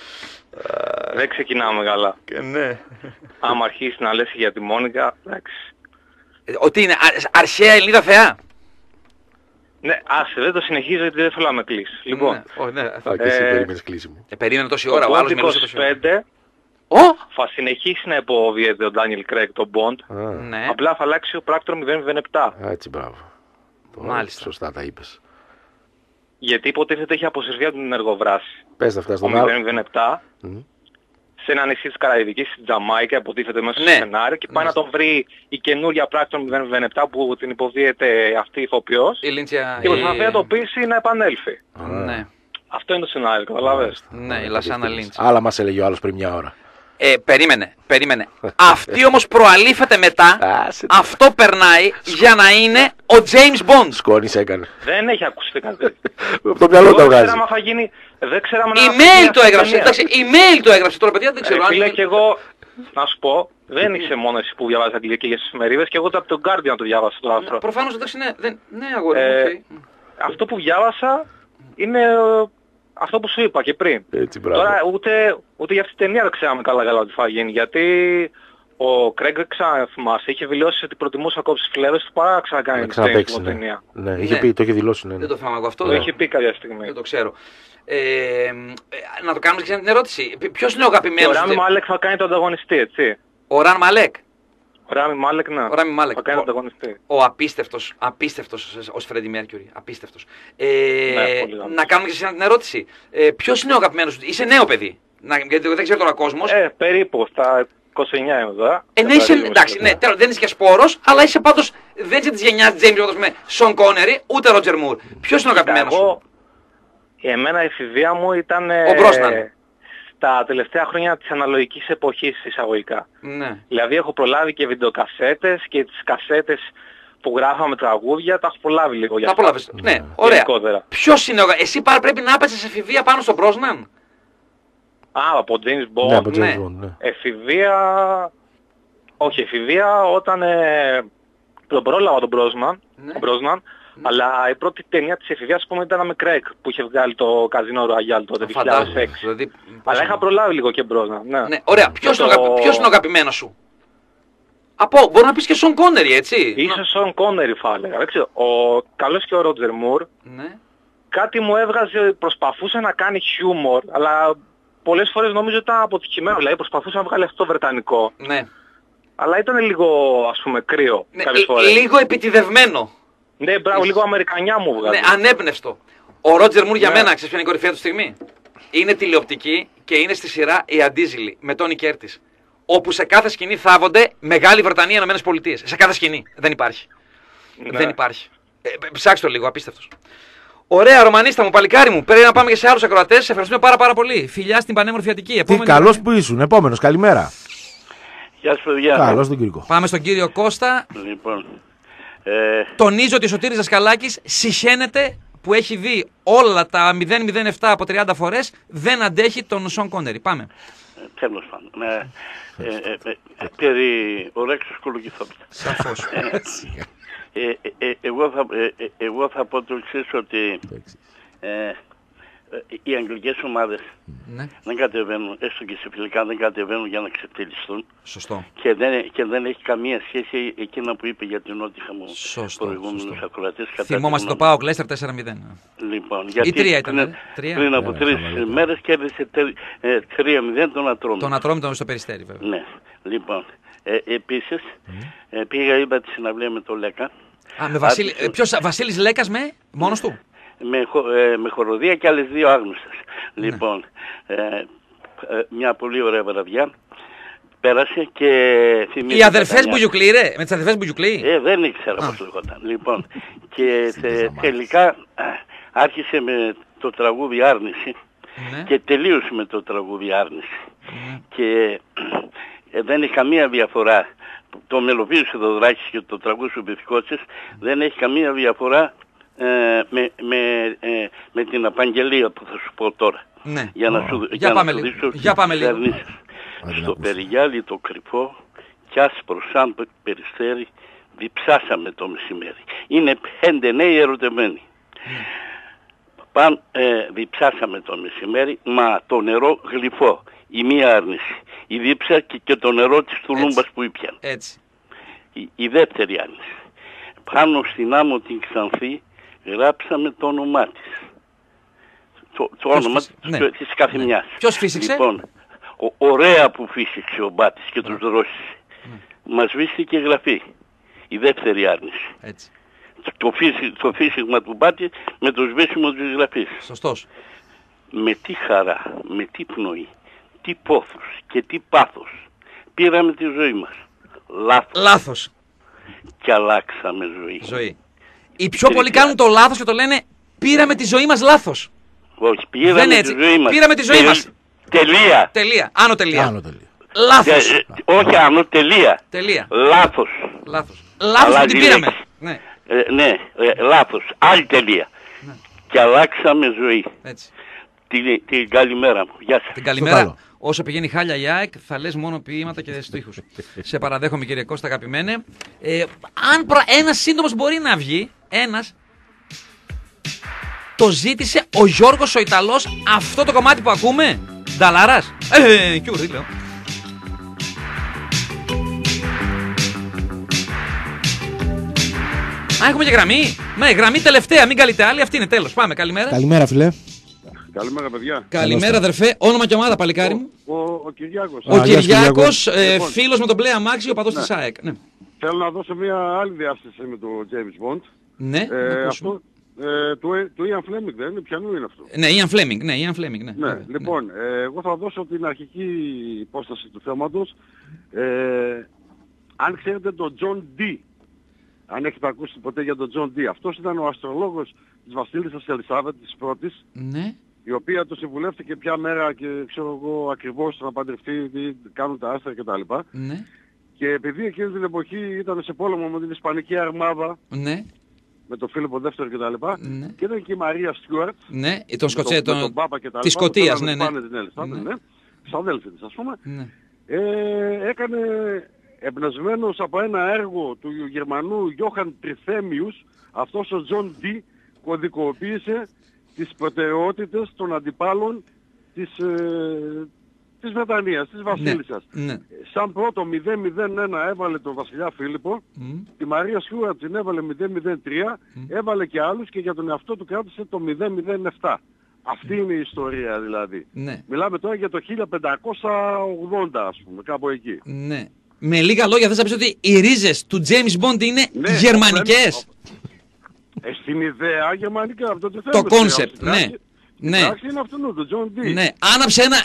Δεν ξεκινάμε καλά. Ναι. Άμα αρχίσει να λες για τη Μόνικα, εντάξει. Ότι είναι αρχαία Ελληνίδα θεά. Ναι, άσε, δεν το συνεχίζω γιατί δεν θέλω να με κλείσει. Λοιπόν, και εσύ περίμενες κλείσει μου. Περίμενε τόση ώρα, ο άλλος μιλούσε τόση ώρα. Θα συνεχίσει να υποβιέται ο Ντάνιελ Κρέγκ τον Bond. Απλά θα αλλάξει ο πράκτορ 007. Έτσι, μπράβο. Μάλιστα. Σωστά τα είπες. Γιατί υποτίθεται έχει αποσυρθεί από την ενεργοβράση. Πες αυτά στον ο 007 σε ένα νησί της Καραϊβικής, στην Τζαμάικα, υποτίθεται μέσα στο σενάριο και πάει να τον βρει η καινούρια πράκτορ 007 που την υποβίεται αυτή η ηθοποιός και προσπαθεί να το πείσει να επανέλθει. Ναι. Αυτό είναι το σενάριο, καταλαβες. Ναι, η Λασάνα Λίντς. Άλλα μας έλεγε ο άλλος πριν μια ώρα. Περίμενε. Αυτή όμως προαλήφεται μετά, αυτό περνάει για να είναι ο James Bond. Σκόνης έκανε. Δεν έχει ακουστεί κάτι. Από το μυαλό το βγάζει. Δεν ξέραμε email το έγραψε, εντάξει, email το έγραψε τώρα παιδιά, δεν ξέρω. Φίλε και εγώ, να σου πω, δεν είσαι μόνο εσύ που διαβάζεις αγγλική για τις εφημερίδες και εγώ από τον Guardian το διάβασα το άρθρο. Προφανώς εντάξει, ναι αγόρι. Αυτό που διάβασα είναι αυτό που σου είπα και πριν. Έτσι, τώρα ούτε για αυτή την ταινία δεν ξέραμε καλά ότι θα γίνει, γιατί ο Κρέγκ θυμάσαι, είχε δηλώσει ότι προτιμούσε να κόψει φλέβες του παρά να ξανακάνει την ταινία. Ναι, είχε πει, το είχε δηλώσει. Δεν το θυμάμαι εγώ αυτό. Το είχε πει κάποια στιγμή. Δεν το ξέρω. Να το κάνουμε και την ερώτηση. Ποιος είναι ο αγαπημένος? Ο Ράμι Μάλεκ θα κάνει τον ανταγωνιστή, έτσι. Ο Ραν Μαλέκ. Ο Ράμι Μάλεκ, ναι. Ο Ράμι Μάλεκ. Θα κάνει τον ανταγωνιστή. Ο απίστευτος ως Φρέντι Μέρκιουρι. Απίστευτος. Να κάνουμε και την ερώτηση. Ποιος είναι ο αγαπημένος? Είσαι νέο παιδί. Γιατί δεν ξέρει τώρα ο κόσμος. Περίπου στα 29 είμαι εδώ. Εντάξει, ναι, δεν είσαι και σπόρος, αλλά είσαι πάντως, δεν είσαι της γενιάς James Bond με Σον Κόνερι, ούτε Ρότζερ Μουρ. Ποιος είναι ο αγαπημένος σου? Εμένα η εφηβεία μου ήταν τα τελευταία χρόνια της αναλογικής εποχής εισαγωγικά. Ναι. Δηλαδή έχω προλάβει και βιντεοκασέτες και τις κασέτες που γράφαμε τραγούδια, τα έχω προλάβει λίγο για αυτά. Ναι, ωραία. Ποιος είναι εσύ πρέπει να έπαιζες εφηβεία πάνω στο Brosnan. Από James Bond. Ναι. Εφηβεία... Όχι, εφηβεία όταν τον πρόλαβα τον Brosnan, αλλά η πρώτη ταινία της εφηβείας ήταν με Craig που είχε βγάλει το Casino Royale τότε, 2006. Δηλαδή, αλλά είχα προλάβει λίγο και Brosnan. Ναι, ωραία. Ποιος είναι ο αγαπημένος σου? Μπορεί να πεις και Sean Connery, έτσι. Ίσως Sean Connery θα έλεγα. Ο καλός και ο Roger Moore. Ναι. Κάτι μου έβγαζε, προσπαθούσε να κάνει χιούμορ, αλλά πολλές φορές νομίζω ήταν αποτυχημένο. Δηλαδή προσπαθούσε να βγάλει αυτό το βρετανικό. Ναι. Αλλά ήταν λίγο, ας πούμε, κρύο κάποιες φορές. Λίγο επιτηδευμένο. Ναι, μπράβο, λίγο αμερικανιά μου βγάζει. Ναι, ανέπνευστο. Ο Ρότζερ Μουρ για μένα, ξέρεις ποια είναι η κορυφαία του στιγμή? Είναι τηλεοπτική και είναι στη σειρά Η Αντίζηλη με Τόνι Κέρτις. Όπου σε κάθε σκηνή θάβονται Μεγάλη Βρετανία, Ηνωμένες Πολιτείες. Σε κάθε σκηνή. Δεν υπάρχει. Ναι. Δεν υπάρχει. Ψάξτε το λίγο, απίστευτος. Ωραία, Ρωμανίστα μου, παλικάρι μου. Πρέπει να πάμε και σε άλλους ακροατές. Σε ευχαριστούμε πάρα πολύ. Φιλιά στην πανέμορφη Αττική. Τι καλός που ήσουν. Επόμενος, καλημέρα. Γεια σας, παιδιά. Καλώς τον Κυρικό. Πάμε στον κύριο Κώστα. Λοιπόν. Τονίζω ότι ο Σωτήρης Δασκαλάκης συχαίνεται που έχει δει όλα τα 007 από 30 φορές, δεν αντέχει τον Σον Κόνερι. Πάμε. Τέλος πάντων. Περί ορέξεως κολογηθόπιτα. Σαφώς. Εγώ θα πω το εξής, ότι οι αγγλικές ομάδες δεν κατεβαίνουν, έστω και σε φιλικά δεν κατεβαίνουν για να ξεφτυλιστούν. Σωστό. Και δεν έχει καμία σχέση εκείνα που είπε για την Νότιχα μου προηγούμενους ακροατές. Θυμόμαστε το ΠΑΟΚ Λέστερ 4-0. Λοιπόν, γιατί πριν από 3 μέρες κέρδισε 3-0 τον Ατρόμητο. Τον Ατρόμητο στο Περιστέρι βέβαια. Ναι, λοιπόν. Επίσης πήγα, είπα τη συναυλία με τον Λέκα. Με Βασίλης Λέκας μόνος του? Με χοροδία και άλλες 2 άγνωστες. Λοιπόν, μια πολύ ωραία βραδιά πέρασε και θυμήθηκα. Οι αδερφές Μπουγιουκλή, ρε! Με τις αδερφές Μπουγιουκλή. Δεν ήξερα πώς λεγόταν. Λοιπόν, και τελικά άρχισε με το τραγούδι Άρνηση και τελείωσε με το τραγούδι Άρνηση. Και δεν έχει καμία διαφορά. Το μελοποίησε το Δράκης και το τραγούδι του Μπιθκότσες, δεν έχει καμία διαφορά με την απαγγελία που θα σου πω τώρα. Ναι. Για να πάμε λίγο. Στο περιγιάλι το κρυφό κι άσπρο σαν περιστέρι διψάσαμε το μεσημέρι. Είναι 5 νέοι ερωτευμένοι. Διψάσαμε το μεσημέρι, μα το νερό γλυφό. Η μία άρνηση. Η δίψα και το νερό της τουλούμπας που ήπιαν. Έτσι. Η δεύτερη άρνηση. Πάνω στην άμμο την Ξανθή γράψαμε το όνομά της. Το όνομα της καθημιάς. Ποιος φύσηξε? Λοιπόν, ωραία που φύσηξε ο Μπάτης και τους δρόσησε. Μας βύστηκε γραφή. Η δεύτερη άρνηση. Έτσι. Το φύσιγμα του Μπάτη με το σβήσιμο της γραφής. Σωστός. Με τι χαρά, με τι πνοή, τι πόθος και τι πάθος πήραμε τη ζωή μας. Λάθος. Και αλλάξαμε ζωή. Οι πιο πολλοί κάνουν το λάθος και το λένε πήραμε τη ζωή μας λάθος. Όχι, πήραμε τη ζωή μας. Πήραμε τη ζωή μας. Τελεία. Άνω τελεία. Λάθος. Όχι άνω, τελεία. Λάθος. Λάθος που την πήραμε. Ναι, λάθος. Άλλη τελεία. Και αλλάξαμε ζωή. Έτσι. Την καλημέρα μου. Γεια σας. Την καλημέρα. Όσο πηγαίνει χάλια η ΑΕΚ, θα λες μόνο ποίηματα και στίχους. Σε παραδέχομαι, κύριε Κώστα, αγαπημένε. Αν ένας σύντομος μπορεί να βγει, το ζήτησε ο Γιώργος ο Ιταλός, αυτό το κομμάτι που ακούμε. Νταλάρας. Κιούρι, λέω. Έχουμε και γραμμή. Γραμμή τελευταία, μην καλείτε άλλη. Αυτή είναι, τέλος. Πάμε, καλημέρα. Καλημέρα, φιλέ. Καλημέρα, παιδιά. Καλημέρα, αδερφέ. Όνομα και ομάδα, παλικάρι μου. Ο Κυριάκος. Ο Κυριάκος, φίλος με τον μπλε αμάξι, ο παδός της ΑΕΚ. Ναι. Θέλω να δώσω μια άλλη διάσταση με τον James Bond. Ναι, αυτό του Ian Fleming δεν είναι, ποιανού είναι αυτό? Ναι, Ian Fleming. Ναι. Λοιπόν, εγώ θα δώσω την αρχική υπόσταση του θέματος. Αν ξέρετε τον John D. αν έχετε ακούσει ποτέ για τον Τζον Ντι. Αυτός ήταν ο αστρολόγος της βασίλισσας Ελισάβετ της πρώτης, Ναι. η οποία το συμβουλεύτηκε ποια μέρα και ξέρω εγώ ακριβώς να παντρευτεί, τι κάνουν τα άστρα κτλ. Ναι. Και επειδή εκείνη την εποχή ήταν σε πόλεμο με την Ισπανική Αρμάδα, Ναι. με τον Φίλιππο δεύτερο κτλ. Ναι. Και ήταν και η Μαρία Στιούαρτ, Ναι. Τον Σκοτσέ, τον Πάπα κτλ. Της Σκωτίας, ναι, ναι. Ναι. Ξαδέλφη της, ας πούμε. Ναι. Έκανε εμπνευσμένος από ένα έργο του Γερμανού Γιώχαν Τριθέμιους, αυτός ο Τζον Ντι κωδικοποίησε τις προτεραιότητες των αντιπάλων της Βρετανίας, της βασίλισσας. Ναι. Σαν πρώτο 001 έβαλε τον βασιλιά Φίλιππο, τη Μαρία Στιούαρτ την έβαλε 003, έβαλε και άλλους και για τον εαυτό του κράτησε το 007. Αυτή είναι η ιστορία δηλαδή. Ναι. Μιλάμε τώρα για το 1580 ας πούμε, κάπου εκεί. Ναι. Με λίγα λόγια θες να πεις ότι οι ρίζες του James Bond είναι γερμανικές. Στην ιδέα γερμανικά. Το κόνσεπτ, ναι. Ναι. Εντάξει είναι αυτό το John D. Ναι. Άναψε ένα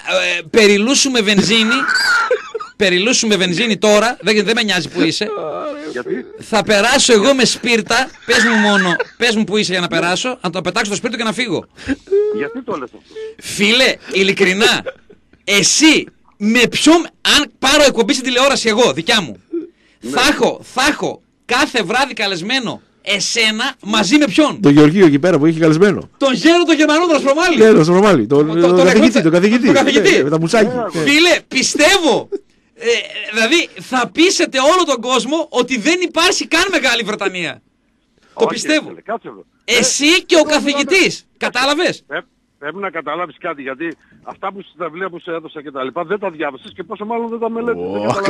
περιλούσουμε βενζίνη τώρα, δεν με νοιάζει που είσαι. Γιατί? Θα περάσω εγώ με σπίρτα, πες μου που είσαι για να περάσω, να το πετάξω το σπίρτο και να φύγω. Γιατί το λες αυτό? Φίλε, ειλικρινά, εσύ με ποιον, αν πάρω εκπομπή στην τηλεόραση εγώ, δικιά μου, θα έχω κάθε βράδυ καλεσμένο εσένα μαζί με ποιον? Τον Γεωργίο εκεί πέρα που είχε καλεσμένο. Τον Γέρο τον Γερμανό, τον Ασπρομάλη. Ναι, τον Ασπρομάλη. Τον καθηγητή. Με τα μουτσάκια. Φίλε, πιστεύω. Δηλαδή θα πείσετε όλο τον κόσμο ότι δεν υπάρχει καν Μεγάλη Βρετανία. Το πιστεύω. Εσύ και ο καθηγητής. Κατάλαβες? Πρέπει να καταλάβεις κάτι, γιατί αυτά που στα βιβλία που σε έδωσα και τα λοιπά δεν τα διάβασες και πόσο μάλλον δεν τα μελέτησες.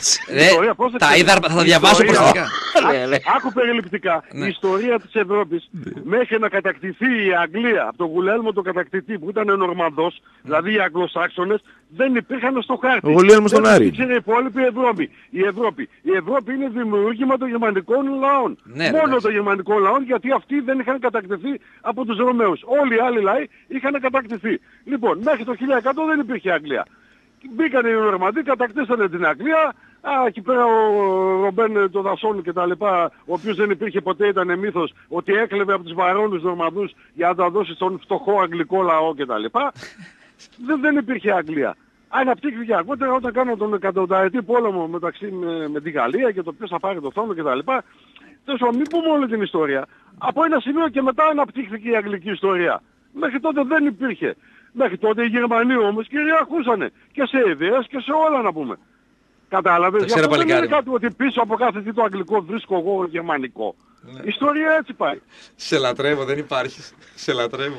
Θα τα διαβάσω προσεκτικά. Άκου περιληπτικά. Η ιστορία της Ευρώπης μέχρι να κατακτηθεί η Αγγλία από τον Γουλέλμο τον κατακτητή που ήταν Νορμανδός, δηλαδή οι Αγγλοσάξονες, δεν υπήρχαν στο χάρτη. Ο Γουλέλμος τον Άρη. Ήξερε η υπόλοιπη Ευρώπη. Η Ευρώπη είναι δημιούργημα των γερμανικών λαών. Μόνο των γερμανικών λαών, γιατί αυτοί δεν είχαν κατακτηθεί από τους Ρωμαίους. Όλοι οι άλλοι λαοί είχαν κατακτηθεί. Λοιπόν, μέχρι το 1100 δεν υπήρχε Αγγλία. Μπήκαν οι Νορμανδοί, κατακτήσανε την Αγγλία. Εκεί πέρα ο Ρομπέν το Δασόν και τα λοιπά, ο οποίος δεν υπήρχε ποτέ, ήταν μύθος ότι έκλεβε από τους Βαρώνους Νορμανδούς για να τα δώσει στον φτωχό αγγλικό λαό και τα λοιπά. Δεν υπήρχε Αγγλία. Αναπτύχθηκε αργότερα όταν κάναν τον εκατονταετή πόλεμο μεταξύ με τη Γαλλία και το ποιος θα πάρει το θρόνο κτλ. Τέλος, μην πούμε όλη την ιστορία. Από ένα σημείο και μετά αναπτύχθηκε η αγγλική ιστορία. Μέχρι τότε δεν υπήρχε. Μέχρι τότε οι Γερμανοί όμως κυριαρχούσανε και σε ιδέες και σε όλα να πούμε. Κατάλαβες? Γι' αυτό δεν είναι κάτι ότι πίσω από κάθε τι το αγγλικό βρίσκω εγώ γερμανικό. Η ιστορία έτσι πάει. Σε λατρεύω, δεν υπάρχεις. Σε λατρεύω.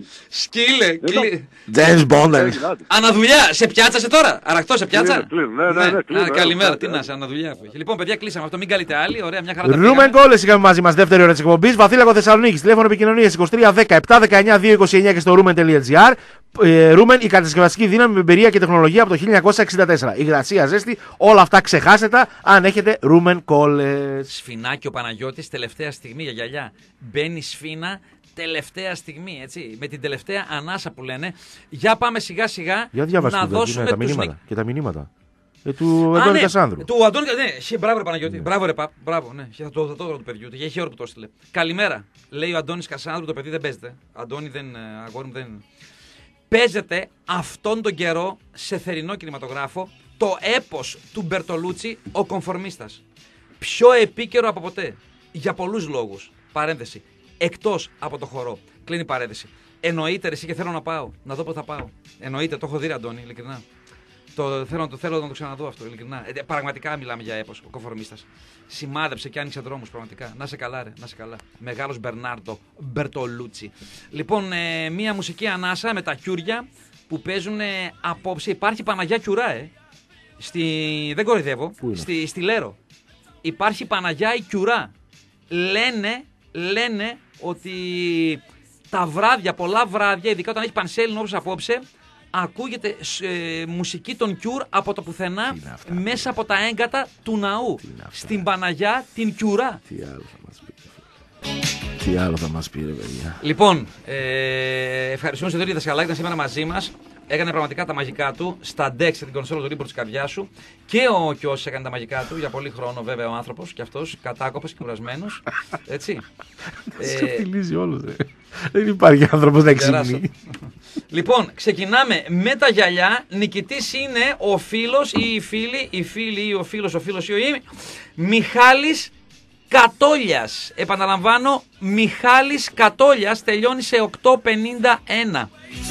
Σκύλε, James Bond. Αναδουλειά, σε πιάτσασε τώρα. Αρακτό, σε πιάτσα. Ναι. Καλημέρα, τι να σε, αναδουλειά. Λοιπόν, παιδιά, κλείσαμε αυτό, μην καλείτε άλλοι. Ωραία, μια χαρά. Ρούμεν Κόλλες είχαμε μαζί μας, δεύτερη ώρα της εκπομπής. Βαθύλακο Θεσσαλονίκης, τηλέφωνο επικοινωνίας 2310 719 229 και στο rumen.gr. Ρούμεν, η κατασκευαστική δύναμη με εμπειρία και τεχνολογία από το 1964. Υγρασία, ζέστη, όλα αυτά ξεχάσετε αν έχετε Ρούμεν Κόλλες. Σφινάκι ο Παναγιώτης, τελευταία στιγμή για γυαλιά. Μπαίνει σφίνα, τελευταία στιγμή, έτσι. Με την τελευταία ανάσα που λένε. Για πάμε σιγά σιγά να δώσουμε τα μηνύματα. Και τα μηνύματα. Του Αντώνη Κασάνδρου. Του Αντώνη, ναι, μπράβο ρε Παναγιώτη. Μπράβο ρε Παπ, μπράβο, ναι. Θα το δω του παιδιού. Έχει ώρα που το έστειλε. Καλημέρα. Λέει ο Αντώνης Κασάνδρου, το παιδί δεν παίζεται. Αντώνη δεν, αγόρι μου δεν. Παίζεται αυτόν τον καιρό σε θερινό κινηματογράφο το έπος του Μπερτολούτσι, ο Κονφορμίστας. Πιο επίκαιρο από ποτέ. Για πολλούς λόγους. Παρένθεση. Εκτός από το χορό. Κλείνει παρένθεση. Εννοείται, εσύ και θέλω να πάω. Να δω πού θα πάω. Εννοείται, το έχω δει, Αντώνη, ειλικρινά. Θέλω να το ξαναδώ αυτό, ειλικρινά. Πραγματικά μιλάμε για έπος, ο Κονφορμίστας. Σημάδεψε και άνοιξε δρόμους, πραγματικά. Να σε καλά, ρε, να σε καλά. Μεγάλος Μπερνάρντο Μπερτολούτσι. Λοιπόν, μία μουσική ανάσα με τα κιούρια που παίζουν απόψε. Υπάρχει Παναγιά Κιουρά, δεν κοροϊδεύω. Στη Λέρο. Υπάρχει Παναγιά η Κιουρά. Λένε ότι τα βράδια, πολλά βράδια, ειδικά όταν έχει πανσέλινο όπως απόψε, ακούγεται μουσική των Κιουρ από το πουθενά μέσα από τα έγκατα του ναού. Στην Παναγιά την Κιουρά. Τι άλλο θα μας πει, ρε παιδιά. Λοιπόν, ευχαριστούμε σε τώρα για τα σκαλάκια σήμερα μαζί μας. έκανε πραγματικά τα μαγικά του στα DEX την κονσόλα του Ρήμπορ της καρδιάς σου. Και ο Κιώσης έκανε τα μαγικά του για πολύ χρόνο, βέβαια, ο άνθρωπος και αυτός κατάκοπος και κουρασμένος. Έτσι. Σκοτειλίζει όλος. Δεν υπάρχει άνθρωπος να εξυμνεί. Λοιπόν, ξεκινάμε με τα γυαλιά. Νικητής είναι ο φίλος ή η φίλη ή ο φίλος ή ο Μιχάλης Κατόλιας. Επαναλαμβάνω, Μιχάλης Κατόλιας, τελειώνει σε 851.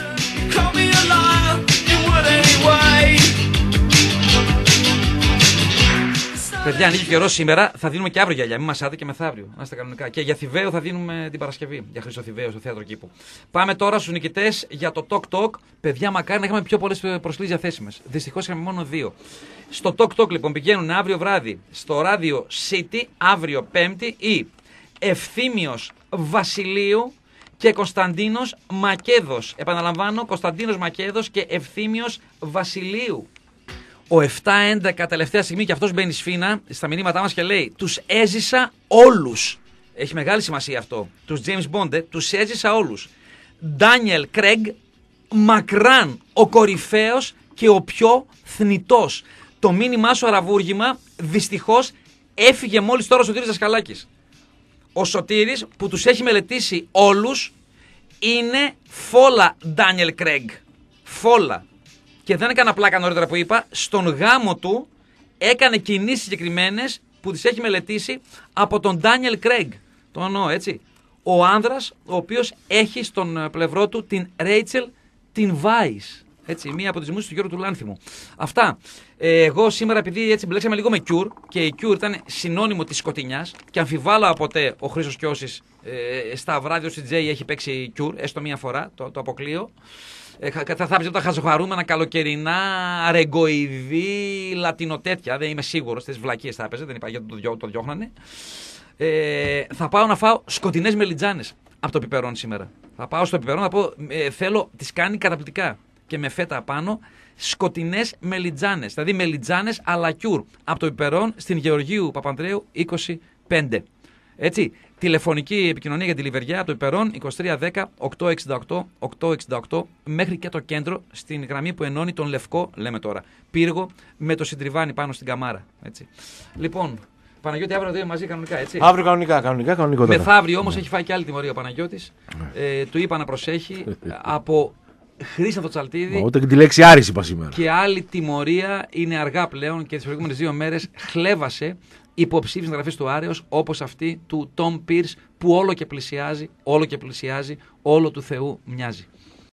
Παιδιά, ανοίγει καιρό σήμερα, θα δίνουμε και αύριο γυαλιά. Μην μασάτε και μεθαύριο. Να είστε κανονικά. Και για Θηβαίο θα δίνουμε την Παρασκευή. Για Χρήστο Θηβαίο στο θέατρο Κήπου. Πάμε τώρα στους νικητές για το Talk Talk. Παιδιά, μακάρι να είχαμε πιο πολλές προσκλήσεις διαθέσιμες. Δυστυχώς είχαμε μόνο 2. Στο Talk Talk λοιπόν πηγαίνουν αύριο βράδυ στο Radio City, αύριο Πέμπτη, ή Ευθύμιος Βασιλείου και Κωνσταντίνος Μακέδος. Επαναλαμβάνω, Κωνσταντίνος Μακέδος και Ευθύμιος Βασιλείου. Ο 7-11 τελευταία στιγμή και αυτός μπαίνει σφήνα στα μηνύματά μας και λέει: τους έζησα όλους. Έχει μεγάλη σημασία αυτό. Τους James Bond, τους έζησα όλους. Ντάνιελ Κρέγκ, μακράν ο κορυφαίος και ο πιο θνητός. Το μήνυμά σου αραβούργημα δυστυχώς έφυγε μόλις τώρα ο Σωτήρης Δασκαλάκης. Ο Σωτήρης που τους έχει μελετήσει όλους είναι φόλα Ντάνιελ Κρέγκ. Φόλα. Και δεν έκανα πλάκα νωρίτερα που είπα, στον γάμο του έκανε κινήσεις συγκεκριμένες που τις έχει μελετήσει από τον Ντάνιελ Κρέγκ. Το εννοώ έτσι. Ο άνδρας ο οποίος έχει στον πλευρό του την Ρέιτσελ την Βάις. Έτσι, μία από τις μουσικές του Γιώργου του Λάνθιμου. Αυτά. Εγώ σήμερα, επειδή έτσι μπλέξαμε λίγο με Cure και η Cure ήταν συνώνυμο της σκοτεινιάς και αμφιβάλλω ποτέ ο Χρήστος Κιώσης στα βράδια του CJ έχει παίξει Cure, έστω μία φορά, το αποκλείω. Θα έπαιζε τα χαζοχαρούμενα, καλοκαιρινά, ρεγκοειδή, λατινοτέτια. Δεν είμαι σίγουρος, τις βλακίες θα έπαιζε, δεν υπάρχει γιατί το διώχνανε. Θα πάω να φάω σκοτεινές μελιτζάνες από το πιπερόν σήμερα. Θα πάω στο πιπερόν να πω, θέλω, τις κάνει καταπληκτικά. Και με φέτα απάνω, σκοτεινές μελιτζάνες. Δηλαδή μελιτζάνες à la Cure. Από το πιπερόν στην Γεωργίου Παπανδρέου 25. Έτσι. Τηλεφωνική επικοινωνία για τη Λιβεριά από το πιπερόν 2310-868-868 μέχρι και το κέντρο στην γραμμή που ενώνει τον Λευκό, λέμε τώρα, Πύργο με το Συντριβάνι πάνω στην Καμάρα. Έτσι. Λοιπόν, Παναγιώτη, αύριο δύο μαζί κανονικά, έτσι. Αύριο κανονικά. Μεθαύριο όμως έχει φάει και άλλη τιμωρία ο Παναγιώτης. Του είπα να προσέχει από Χρήστο Τσαλτίδη. Ούτε και τη λέξη Άρης είπα σήμερα. Και άλλη τιμωρία είναι αργά πλέον και τις προηγούμενες 2 μέρες χλέβασε υποψήφιες γραφές του Άρεος όπως αυτή του Τόμ Πίρς που όλο και πλησιάζει, όλο του Θεού μοιάζει.